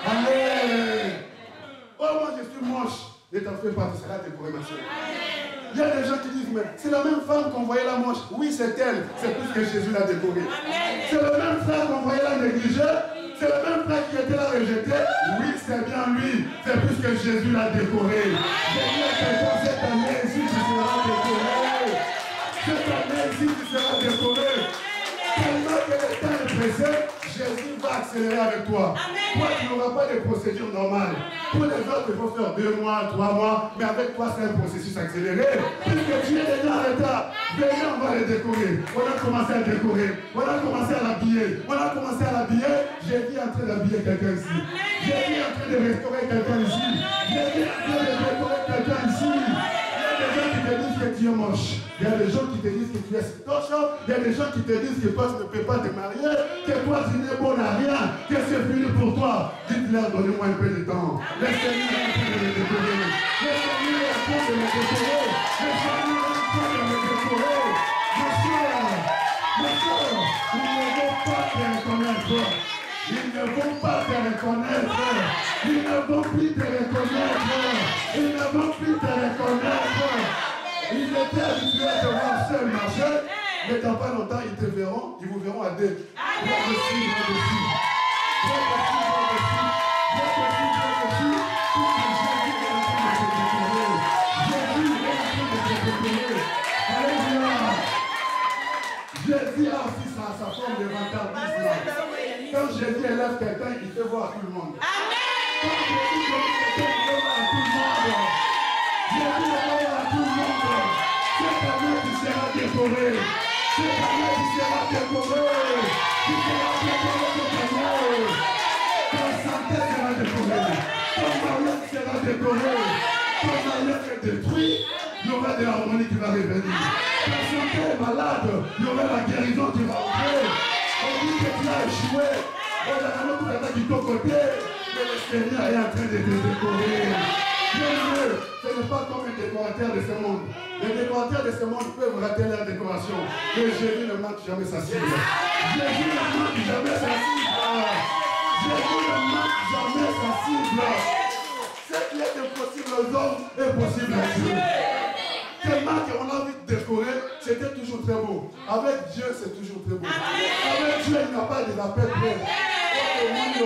année. Oh, moi je suis moche. Ne t'en fais pas, tu seras décoré, ma soeur. Il y a des gens qui disent, mais c'est la même femme qu'on voyait la moche. Oui, c'est elle. C'est plus que Jésus l'a décorée. C'est le même frère qu'on voyait la négliger. C'est le même frère qui était là rejeté. Oui, c'est bien lui. C'est plus que Jésus l'a décoré. J'ai dit à quelqu'un, cette année ici, tu seras décoré. Cette année ici, tu seras décoré. Tellement que le temps est pressé, Jésus va accélérer avec toi. Toi, tu n'auras pas de procédure normale. Pour les autres, il faut faire 2 mois, 3 mois, mais avec toi, c'est un processus accéléré. Puisque tu es déjà en retard, venez, on va le décorer. On a commencé à décorer. On a commencé à l'habiller. On a commencé à l'habiller. J'ai dit en train d'habiller quelqu'un ici. J'ai dit en train de restaurer quelqu'un ici. J'ai dit en train de décorer quelqu'un ici. Il y a des gens qui te disent que tu es moche. Il y a des gens qui te disent que tu es stoche. Il y a des gens qui te disent que toi tu ne peux pas te marier, que toi tu n'es bon à rien, que c'est fini pour toi. Dites-leur, donnez-moi un peu de temps. Laissez-moi un peu de me décorer. Laissez-moi un peu de me décorer. Laissez-moi un peu de me décorer. Monsieur, ils ne vont pas te reconnaître. Ils ne vont pas te reconnaître. Ils ne vont plus te reconnaître. Ils ne vont plus te reconnaître. Ils étaient habitués à te voir seul marcher, mais dans pas longtemps, ils te verront, ils vous verront à deux. Moi dessus, moi dessus. Moi dessus, moi dessus. Jésus a aussi sa forme de vantardisme. Quand Jésus élève quelqu'un, il fait voir à tout le monde. Quand Jésus élève quelqu'un, il fait voir à tout le monde. Jésus fait voir à tout le monde. C'est ta main qui sera décorée. C'est ta main qui sera décorée. Qui sera décorée de ta main. Ton santé sera décorée. Ton mariage sera décoré. Ton mariage est détruit. Il y aura de l'harmonie qui va revenir. Ta santé est malade, il y aura la guérison qui va entrer. On dit que tu as échoué. On a un autre attaque de ton côté. Mais le Seigneur est en train de te décorer. Bien-aimé, ce n'est pas comme un décorateur de ce monde. Les décorateurs de ce monde peuvent rater leur décoration. Mais Jésus ne manque jamais sa cible. Jésus ne manque jamais sa cible. Jésus ne manque jamais sa cible. Ce qui est impossible aux hommes est possible à Dieu. Tellement qu'on a envie de décorer, c'était toujours très beau. Avec Dieu, c'est toujours très beau. Avec Dieu, il n'y a pas de appel près. Il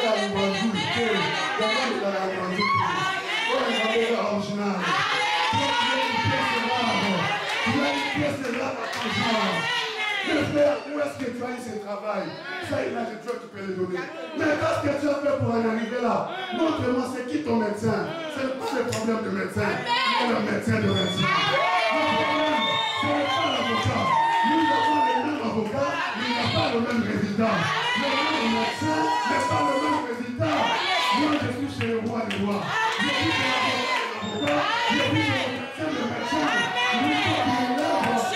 le frère, où est-ce que tu as eu ce travail? Ça, il a de Dieu qui peut le donner. Mais qu'est-ce que tu as fait pour en arriver là? Montre-moi, c'est qui ton médecin? C'est pas le problème de médecin. Il est le médecin de médecin. Le problème, ce n'est pas l'avocat. Nous avons le même avocat, mais il n'a pas le même résultat. Le même médecin n'est pas le même résultat. Moi, je suis chez le roi des rois. Je suis chez l'avocat, je suis chez le médecin de médecin. Nous sommes là.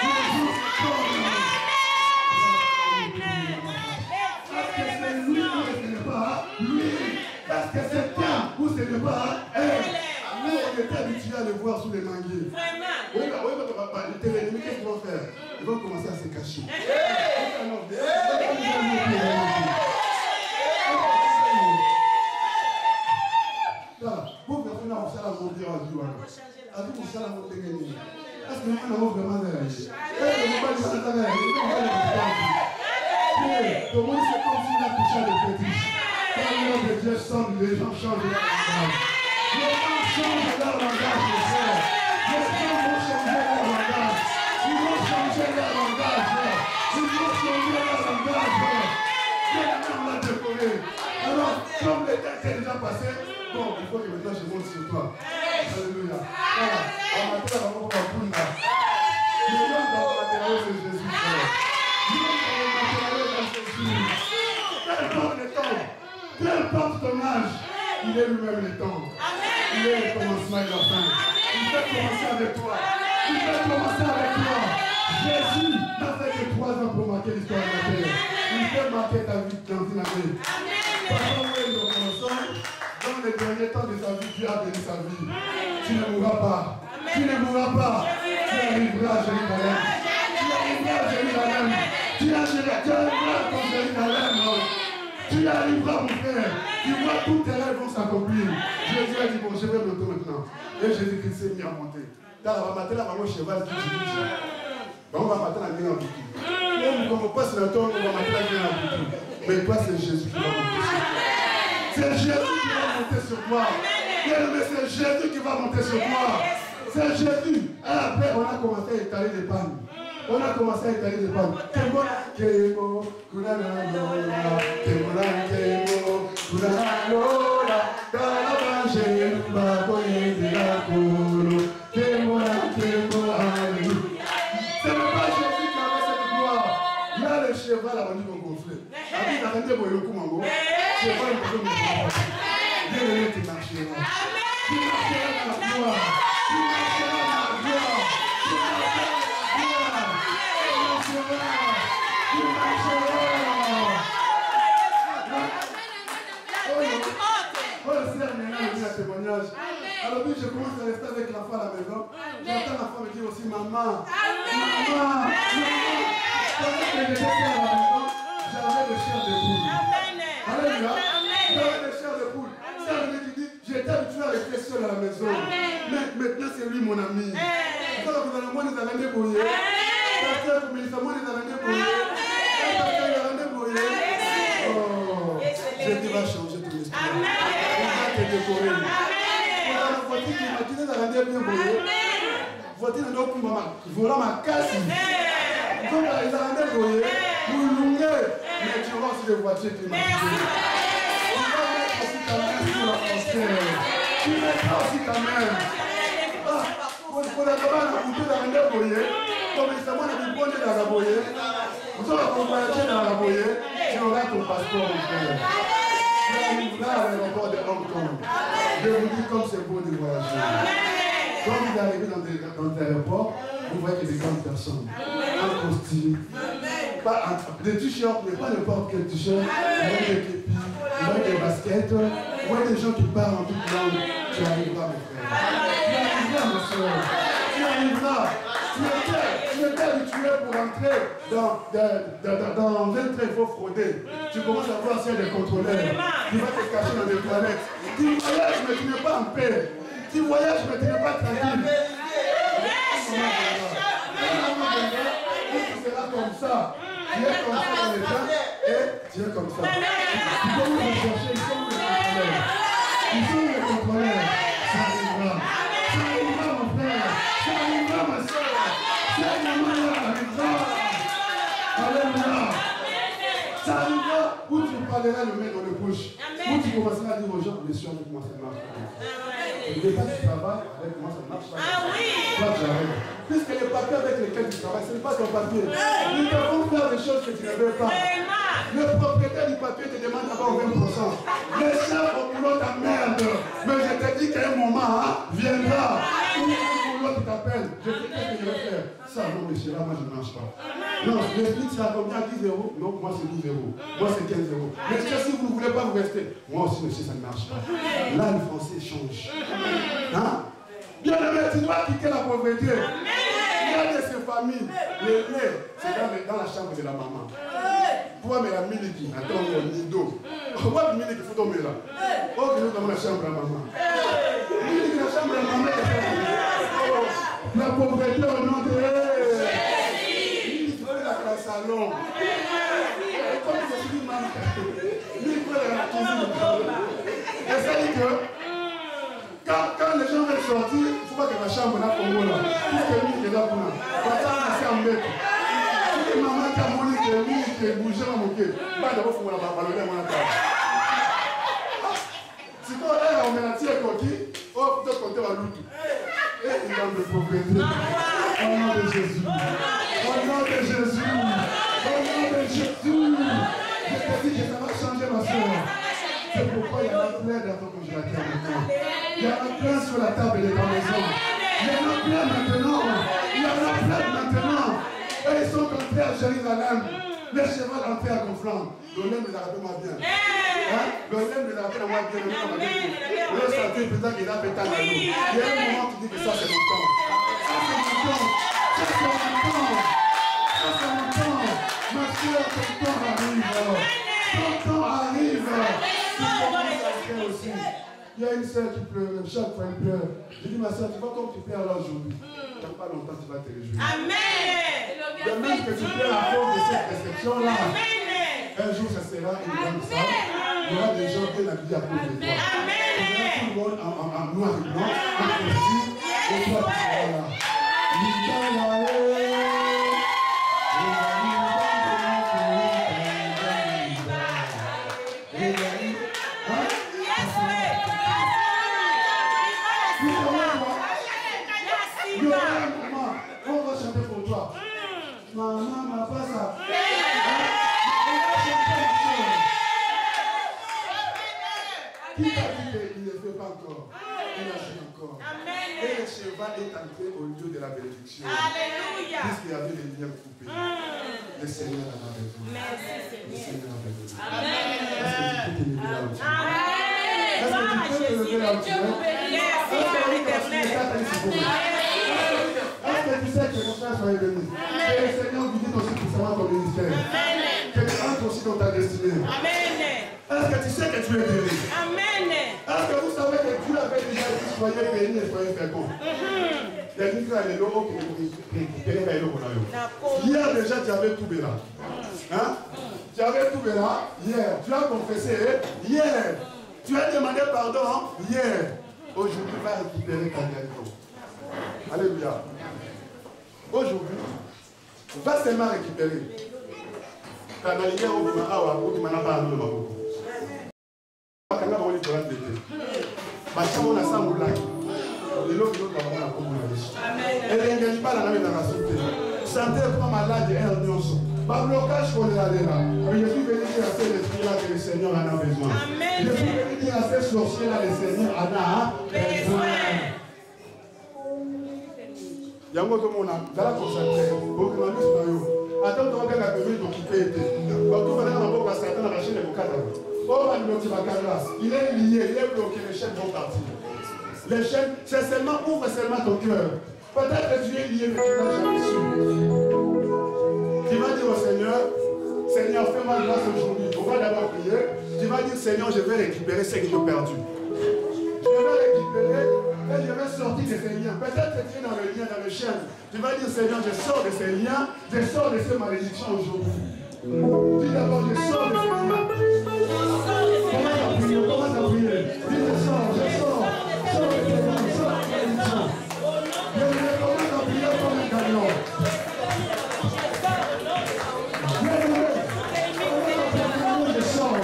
Est-ce que c'est bien ou ce n'est pas nous, on était habitués à le voir sous les manguiers. Oui, les télévisions, qu'est-ce qu'ils vont faire? Ils vont commencer à se cacher. Vous personne n'a aussi la montée à Dieu. Avez-vous aussi la montée gagnée? Est-ce que nous avons vraiment d'ailleurs? Est-ce que nous avons vraiment d'ailleurs? Tout le monde, c'est comme s'il a touché les fétiches. Quand le nom de Dieu sonne, les gens changent leur langage. Les gens changent leur langage, mes frères. Les gens vont changer leur langage. Ils vont changer leur langage. Ils vont changer leur langage. Quelqu'un l'a décoré. Alors, comme le temps est déjà passé, bon, il faut que maintenant je monte sur toi. Alléluia. Voilà. On m'appelle à mon papa. Le nom de la matériel de Jésus, frère. Le nom de la matériel de Jésus. Quel temps le temps? Peu importe ton âge, il est lui-même le temps. Il est le commencement et la fin. Il peut commencer avec toi. Il peut commencer avec toi. Jésus n'a fait que 3 ans pour marquer l'histoire de la terre. Il peut marquer ta vie dans une année. Papa, où est le commençant? Dans les derniers temps de sa vie, Dieu a béni sa vie. Tu ne mourras pas. Tu ne mourras pas. Tu arriveras à Jérusalem. Tu arriveras à Jérusalem. Tu arriveras à Jérusalem. Tu y arriveras, mon frère. Tu vois, tous tes rêves vont s'accomplir. Jésus a dit, bon, je vais monter maintenant. Et Jésus-Christ s'est mis à monter. Dans la matin, là, mon cheval qui dit, on va mater la main en boutique. Même quand on passe le temps, on va mater la main en boutique. Mais toi, c'est Jésus qui va monter sur toi. C'est Jésus qui va monter sur toi. Mais c'est Jésus qui va monter sur toi. C'est Jésus. Et après, on a commencé à étaler les pannes. On a commencé à étaler des pannes. Ce n'est pas Jésus qui avait cette gloire. Il y a le cheval avant de gonfler. Avec la reine de Boyoku Mango, cheval ne peut pas. Dieu le qui marchera. Tu marcheras dans la gloire. Tu marcheras dans la gloire. Tu marcheras dans la gloire. Tu marcheras. Oh, le Seigneur maintenant il y a un témoignage. Alors puis je commence à rester avec l'enfant à la maison. J'entends l'enfant me dire aussi maman. Maman. Pendant que j'étais à la maison, j'avais le chair de poule. Alléluia. J'avais le chair de poule. Ça veut dire j'étais habitué à rester seul à la maison. Mais maintenant c'est lui mon ami. Alors que dans le monde des années débrouillées. Pasteur comme il s'amène des années débrouillées. Pasteur des années débrouillées. Oh, Jésus va changer tout l'esprit. décoré. Voiture climatisée, ça rendait bien beau. Voiture de nos coups, voilà ma casse. Donc, ils rendaient beau. Vous longuez. Mais tu vois aussi des voitures climatisées. Tu vas mettre aussi ta main sur la frontière. Tu mettras aussi ta main. Pour la cabane, vous pouvez la rendre beau. Comme il s'appelle la bonne de la boye. Vous aurez accompagné dans la boye. Tu auras ton passeport, mon frère. Tu arriveras à l'aéroport de Hong Kong. Je vous dis comme c'est beau de voyager. Quand vous arrivez dans l'aéroport, vous voyez des grandes personnes. En costume. Pas des t-shirts, mais pas n'importe quel t-shirt. Vous voyez des képis, vous voyez des baskets, vous voyez des gens qui parlent en toute langue. Tu arriveras, mon frère. Tu arriveras, ma soeur. Tu arriveras. Tu étais habitué pour entrer dans un train, il faut frauder. Tu commences à voir s'il y a des contrôleurs. Tu vas te cacher dans des toilettes. Tu voyages, mais tu n'es pas en paix. Tu voyages, mais tu n'es pas tranquille. Tu seras comme ça. Tu es comme ça dans les trains et tu es comme ça. Tu peux nous rechercher, ils sont les contrôleurs. Ils sont les contrôleurs. Ça arrivera. Ça arrivera, mon frère. Ça arrivera, ma soeur. Alléluia. Ça arrivera où tu parleras le main dans le bouche. Où tu commenceras à dire aux gens, monsieur, avec moi ça marche pas. Le départ du travail, avec moi ça marche pas. Toi j'arrête. Puisque les papiers avec lesquels tu travailles, ce n'est pas ton papier. Nous devons faire des choses que tu ne veux pas. Le propriétaire du papier te demande d'abord 20%. Le chef au boulot t'emmerde. Mais je te dis qu'à un moment, viendra. L'autre t'appelle, je sais qu'est-ce que je vais faire. Ça, non, monsieur, là, moi, je ne mange pas. Non, le SMIC, c'est à combien? 10 euros? Non, moi, c'est 12 euros. Moi, c'est 15 euros. Mais si vous ne voulez pas vous rester, moi aussi, monsieur, ça ne marche pas. Là, le français change. Hein? Bien aimé, tu dois quitter la pauvreté. Il y a de ces familles. Le lait, c'est dans la chambre de la maman. Toi, mais la miliki, attends, mon nido. Pourquoi le miliki, il faut tomber là? Oh, que nous dans la chambre de la maman. Miliki, la chambre de la maman, la pauvreté au nom de Jésus. Il faut la salon. Et comme je suis maman, il faut la cuisine. Et ça dit que quand les gens veulent sortir, il ne faut pas que la chambre là pour moi là. Puisque lui est là pour moi. Quand ça c'est en bête. Si maman qui a moni que lui qui est bougé dans mon cœur, pas d'abord il faut la ballonner à mon table. Si quand elle on met la tire coquille, oh plutôt compter à l'outil. Et il va me pauvreté. Au nom de Jésus. Au nom de Jésus. Au nom de Jésus. Je te dis que ça va changer ma soeur. C'est pourquoi il y en a plein dans ton congélateur maintenant. Il y en a plein sur la table de ta maison. Il y en a plein maintenant. Il y en a plein maintenant. Et ils sont entrés à Jérusalem. Les chevaux entrés à Conflans. Le lait me l'a rappelé moi bien. Hein? Le lait me l'a rappelé moi bien. Le statut président qu'il a fait tant à nous. Il y a un moment tu dis que ça c'est mon temps. Ça c'est mon temps. Ça c'est mon temps. Ça c'est mon temps. Ma soeur, ton temps arrive. Ton temps arrive. Aussi. Il y a une soeur qui pleure, chaque fois elle pleure. Je dis ma soeur, tu vois comme tu pleures là aujourd'hui. Dans pas longtemps tu vas te réjouir. Amen. De même que tu pleures à cause de cette réception là. Un jour ça sera une grande femme. Il y aura des gens bien habillés à cause de toi. Il y aura tout le monde en noir et blanc, en costume, et toi tu seras là. On va chanter pour toi. Maman, ma pas ça. Qui t'a dit qu'il ne fait pas encore? Il agit encore. Et le cheval est entré au lieu de la bénédiction. Alléluia. Puisqu'il y avait les liens coupés. Le Seigneur a besoin. Merci Le Seigneur. Seigneur a besoin. Amen. Est-ce que tu peux te lever là où tu es? Est-ce que tu peux te lever là où tu es? Est-ce que tu sais que mon frère soit béni? Que le Seigneur vous dit aussi pour savoir ton ministère. Que tu entres aussi dans ta destinée. Est-ce que tu sais que tu es béni? Est-ce que vous savez que Dieu avait déjà dit soyez bénis et soyez féconds? Hier déjà tu avais tout béni. Hein? Tu avais tout béni hier. Tu as confessé hier. Tu as demandé pardon hier. Aujourd'hui, va récupérer ta guérison. Alléluia. Aujourd'hui, va seulement récupérer. Canalier au Bimahawa, au Bimanaba, au Maboko. Bakanga boli pour l'entêter. Bachamo na samulaki. Le lot de l'autre va pour la vie. Elle n'engage pas la même dans la santé. Santé comme malade et un nyonso. Pas blocage pour les aller là. Mais je suis venu dire à ces esprits là que le Seigneur en a besoin. Je suis venu dire à ces sorciers là que le Seigneur en a besoin. Yango to mona dala concentré. Beaucoup de nous attends tu vas permis d'occuper été. Quand tu vas dans la Satan la machine de Bokata. Oh, il est lié, il est bloqué, les chaînes vont partir. Les chaînes, c'est seulement, ouvre seulement ton cœur. Peut-être que tu es lié, mais tu n'as jamais su. Tu vas dire au Seigneur, Seigneur, fais-moi grâce aujourd'hui. On va d'abord prier. Tu vas dire, Seigneur, je vais récupérer ce que j'ai perdu. Je vais récupérer et je vais sortir de ces liens. Peut-être que tu es dans le lien, dans le chaîne. Tu vas dire, Seigneur, je sors de ces liens, je sors de ces malédictions aujourd'hui. Dis d'abord, je sors de ces liens. Comment t'as prié? Dis, je sors de ces liens, sors de ces liens. Je commence à prier comme un camion. Je sors.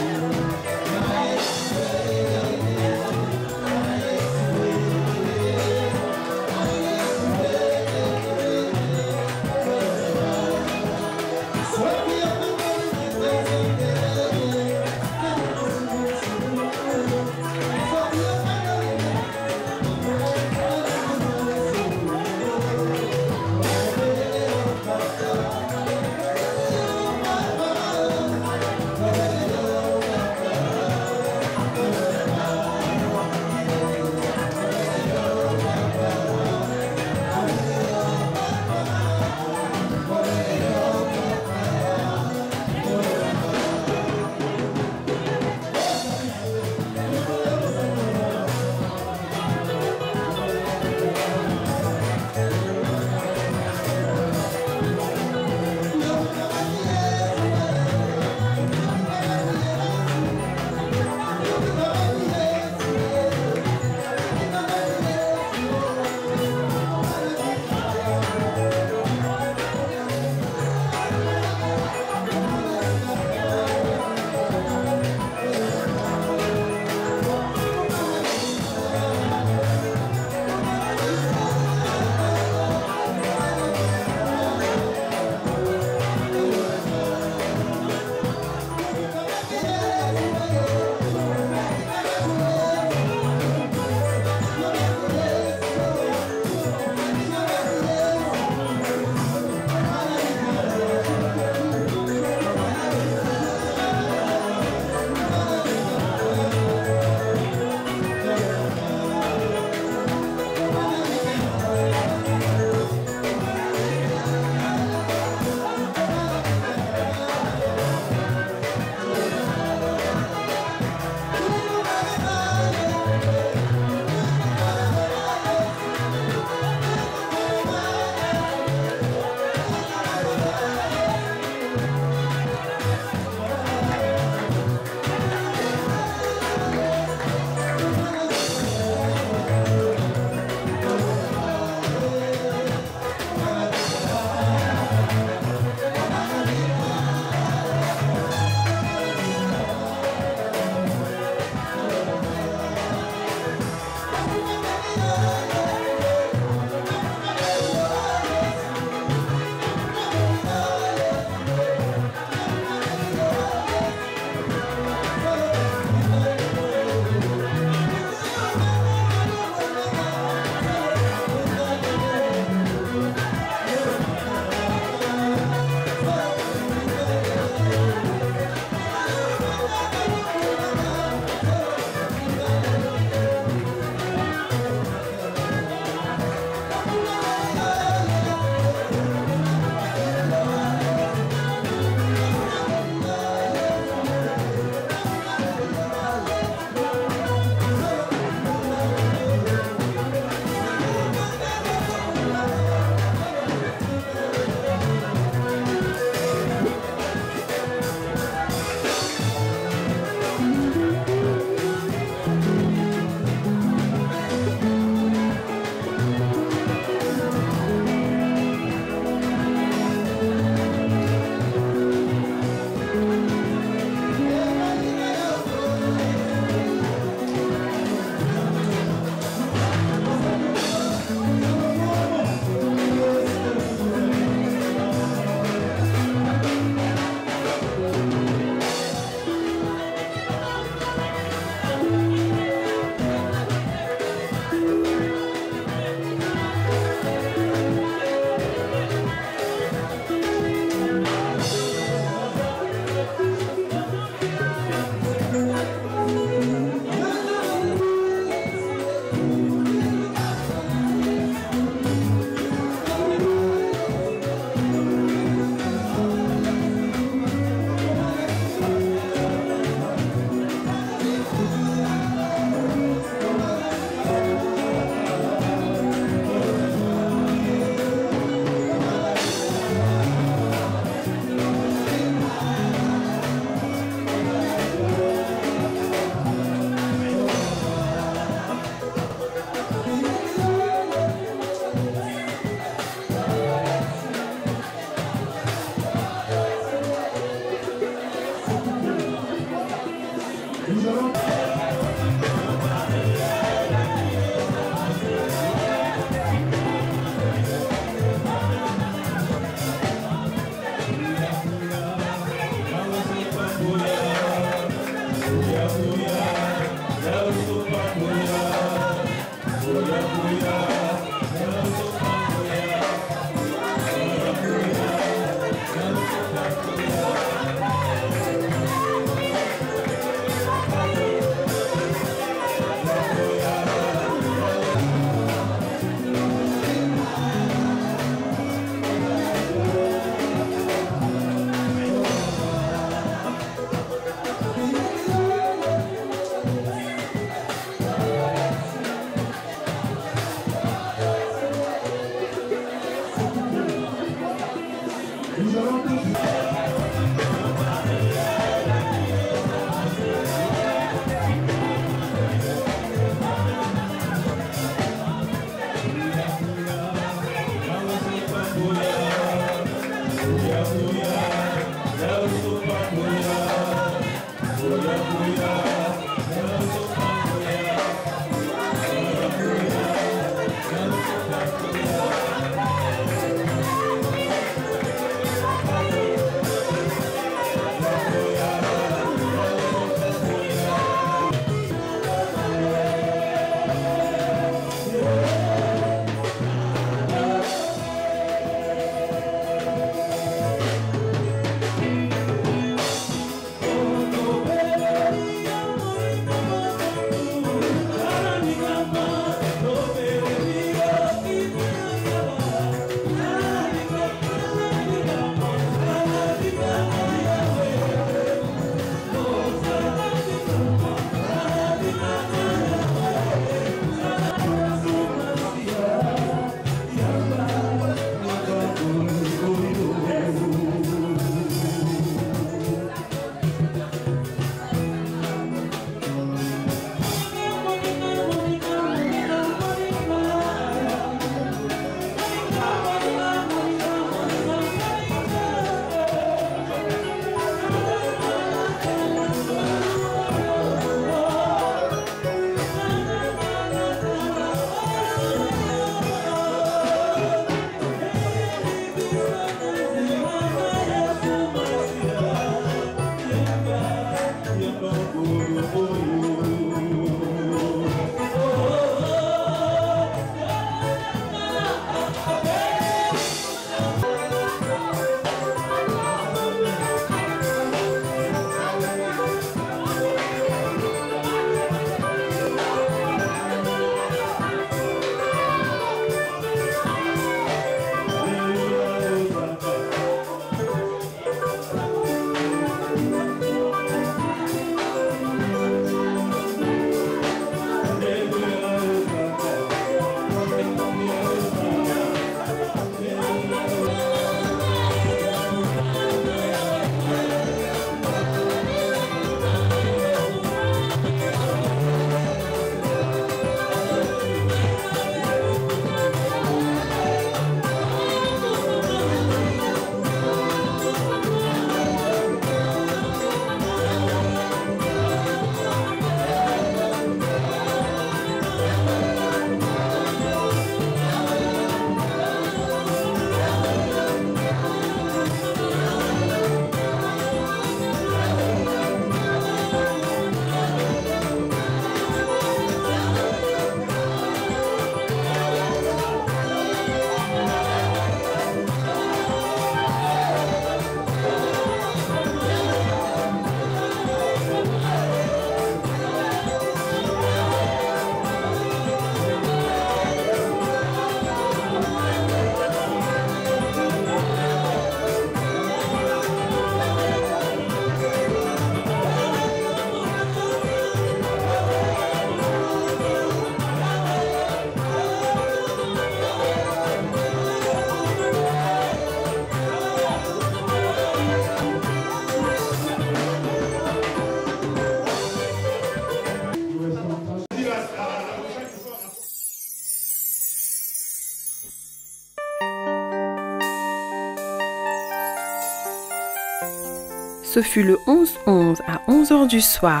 Ce fut le 11-11 à 11 h du soir,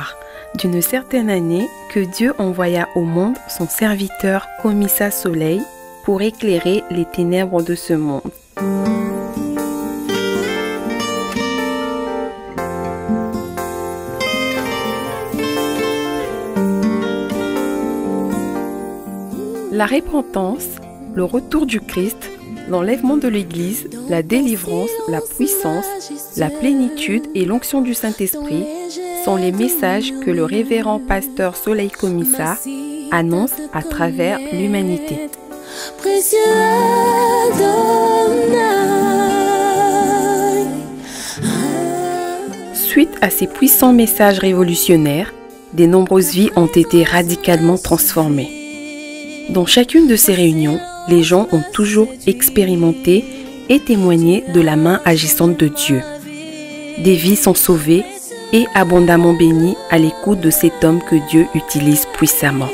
D'une certaine année, que Dieu envoya au monde son serviteur Commissa Soleil pour éclairer les ténèbres de ce monde. La repentance, le retour du Christ, l'enlèvement de l'Église, la délivrance, la puissance, la plénitude et l'onction du Saint-Esprit sont les messages que le révérend pasteur Soleil Commissa annonce à travers l'humanité. Suite à ces puissants messages révolutionnaires, de nombreuses vies ont été radicalement transformées. Dans chacune de ces réunions, les gens ont toujours expérimenté et témoigné de la main agissante de Dieu. Des vies sont sauvées et abondamment bénies à l'écoute de cet homme que Dieu utilise puissamment.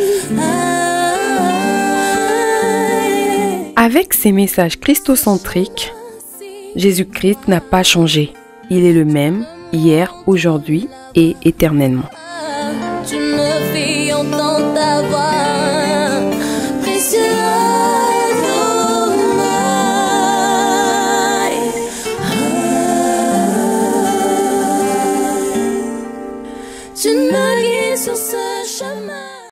Avec ces messages christocentriques, Jésus-Christ n'a pas changé. Il est le même, hier, aujourd'hui et éternellement. Tu me fais entendre ta voix, précieux Adonai. Tu me guides sur ce chemin.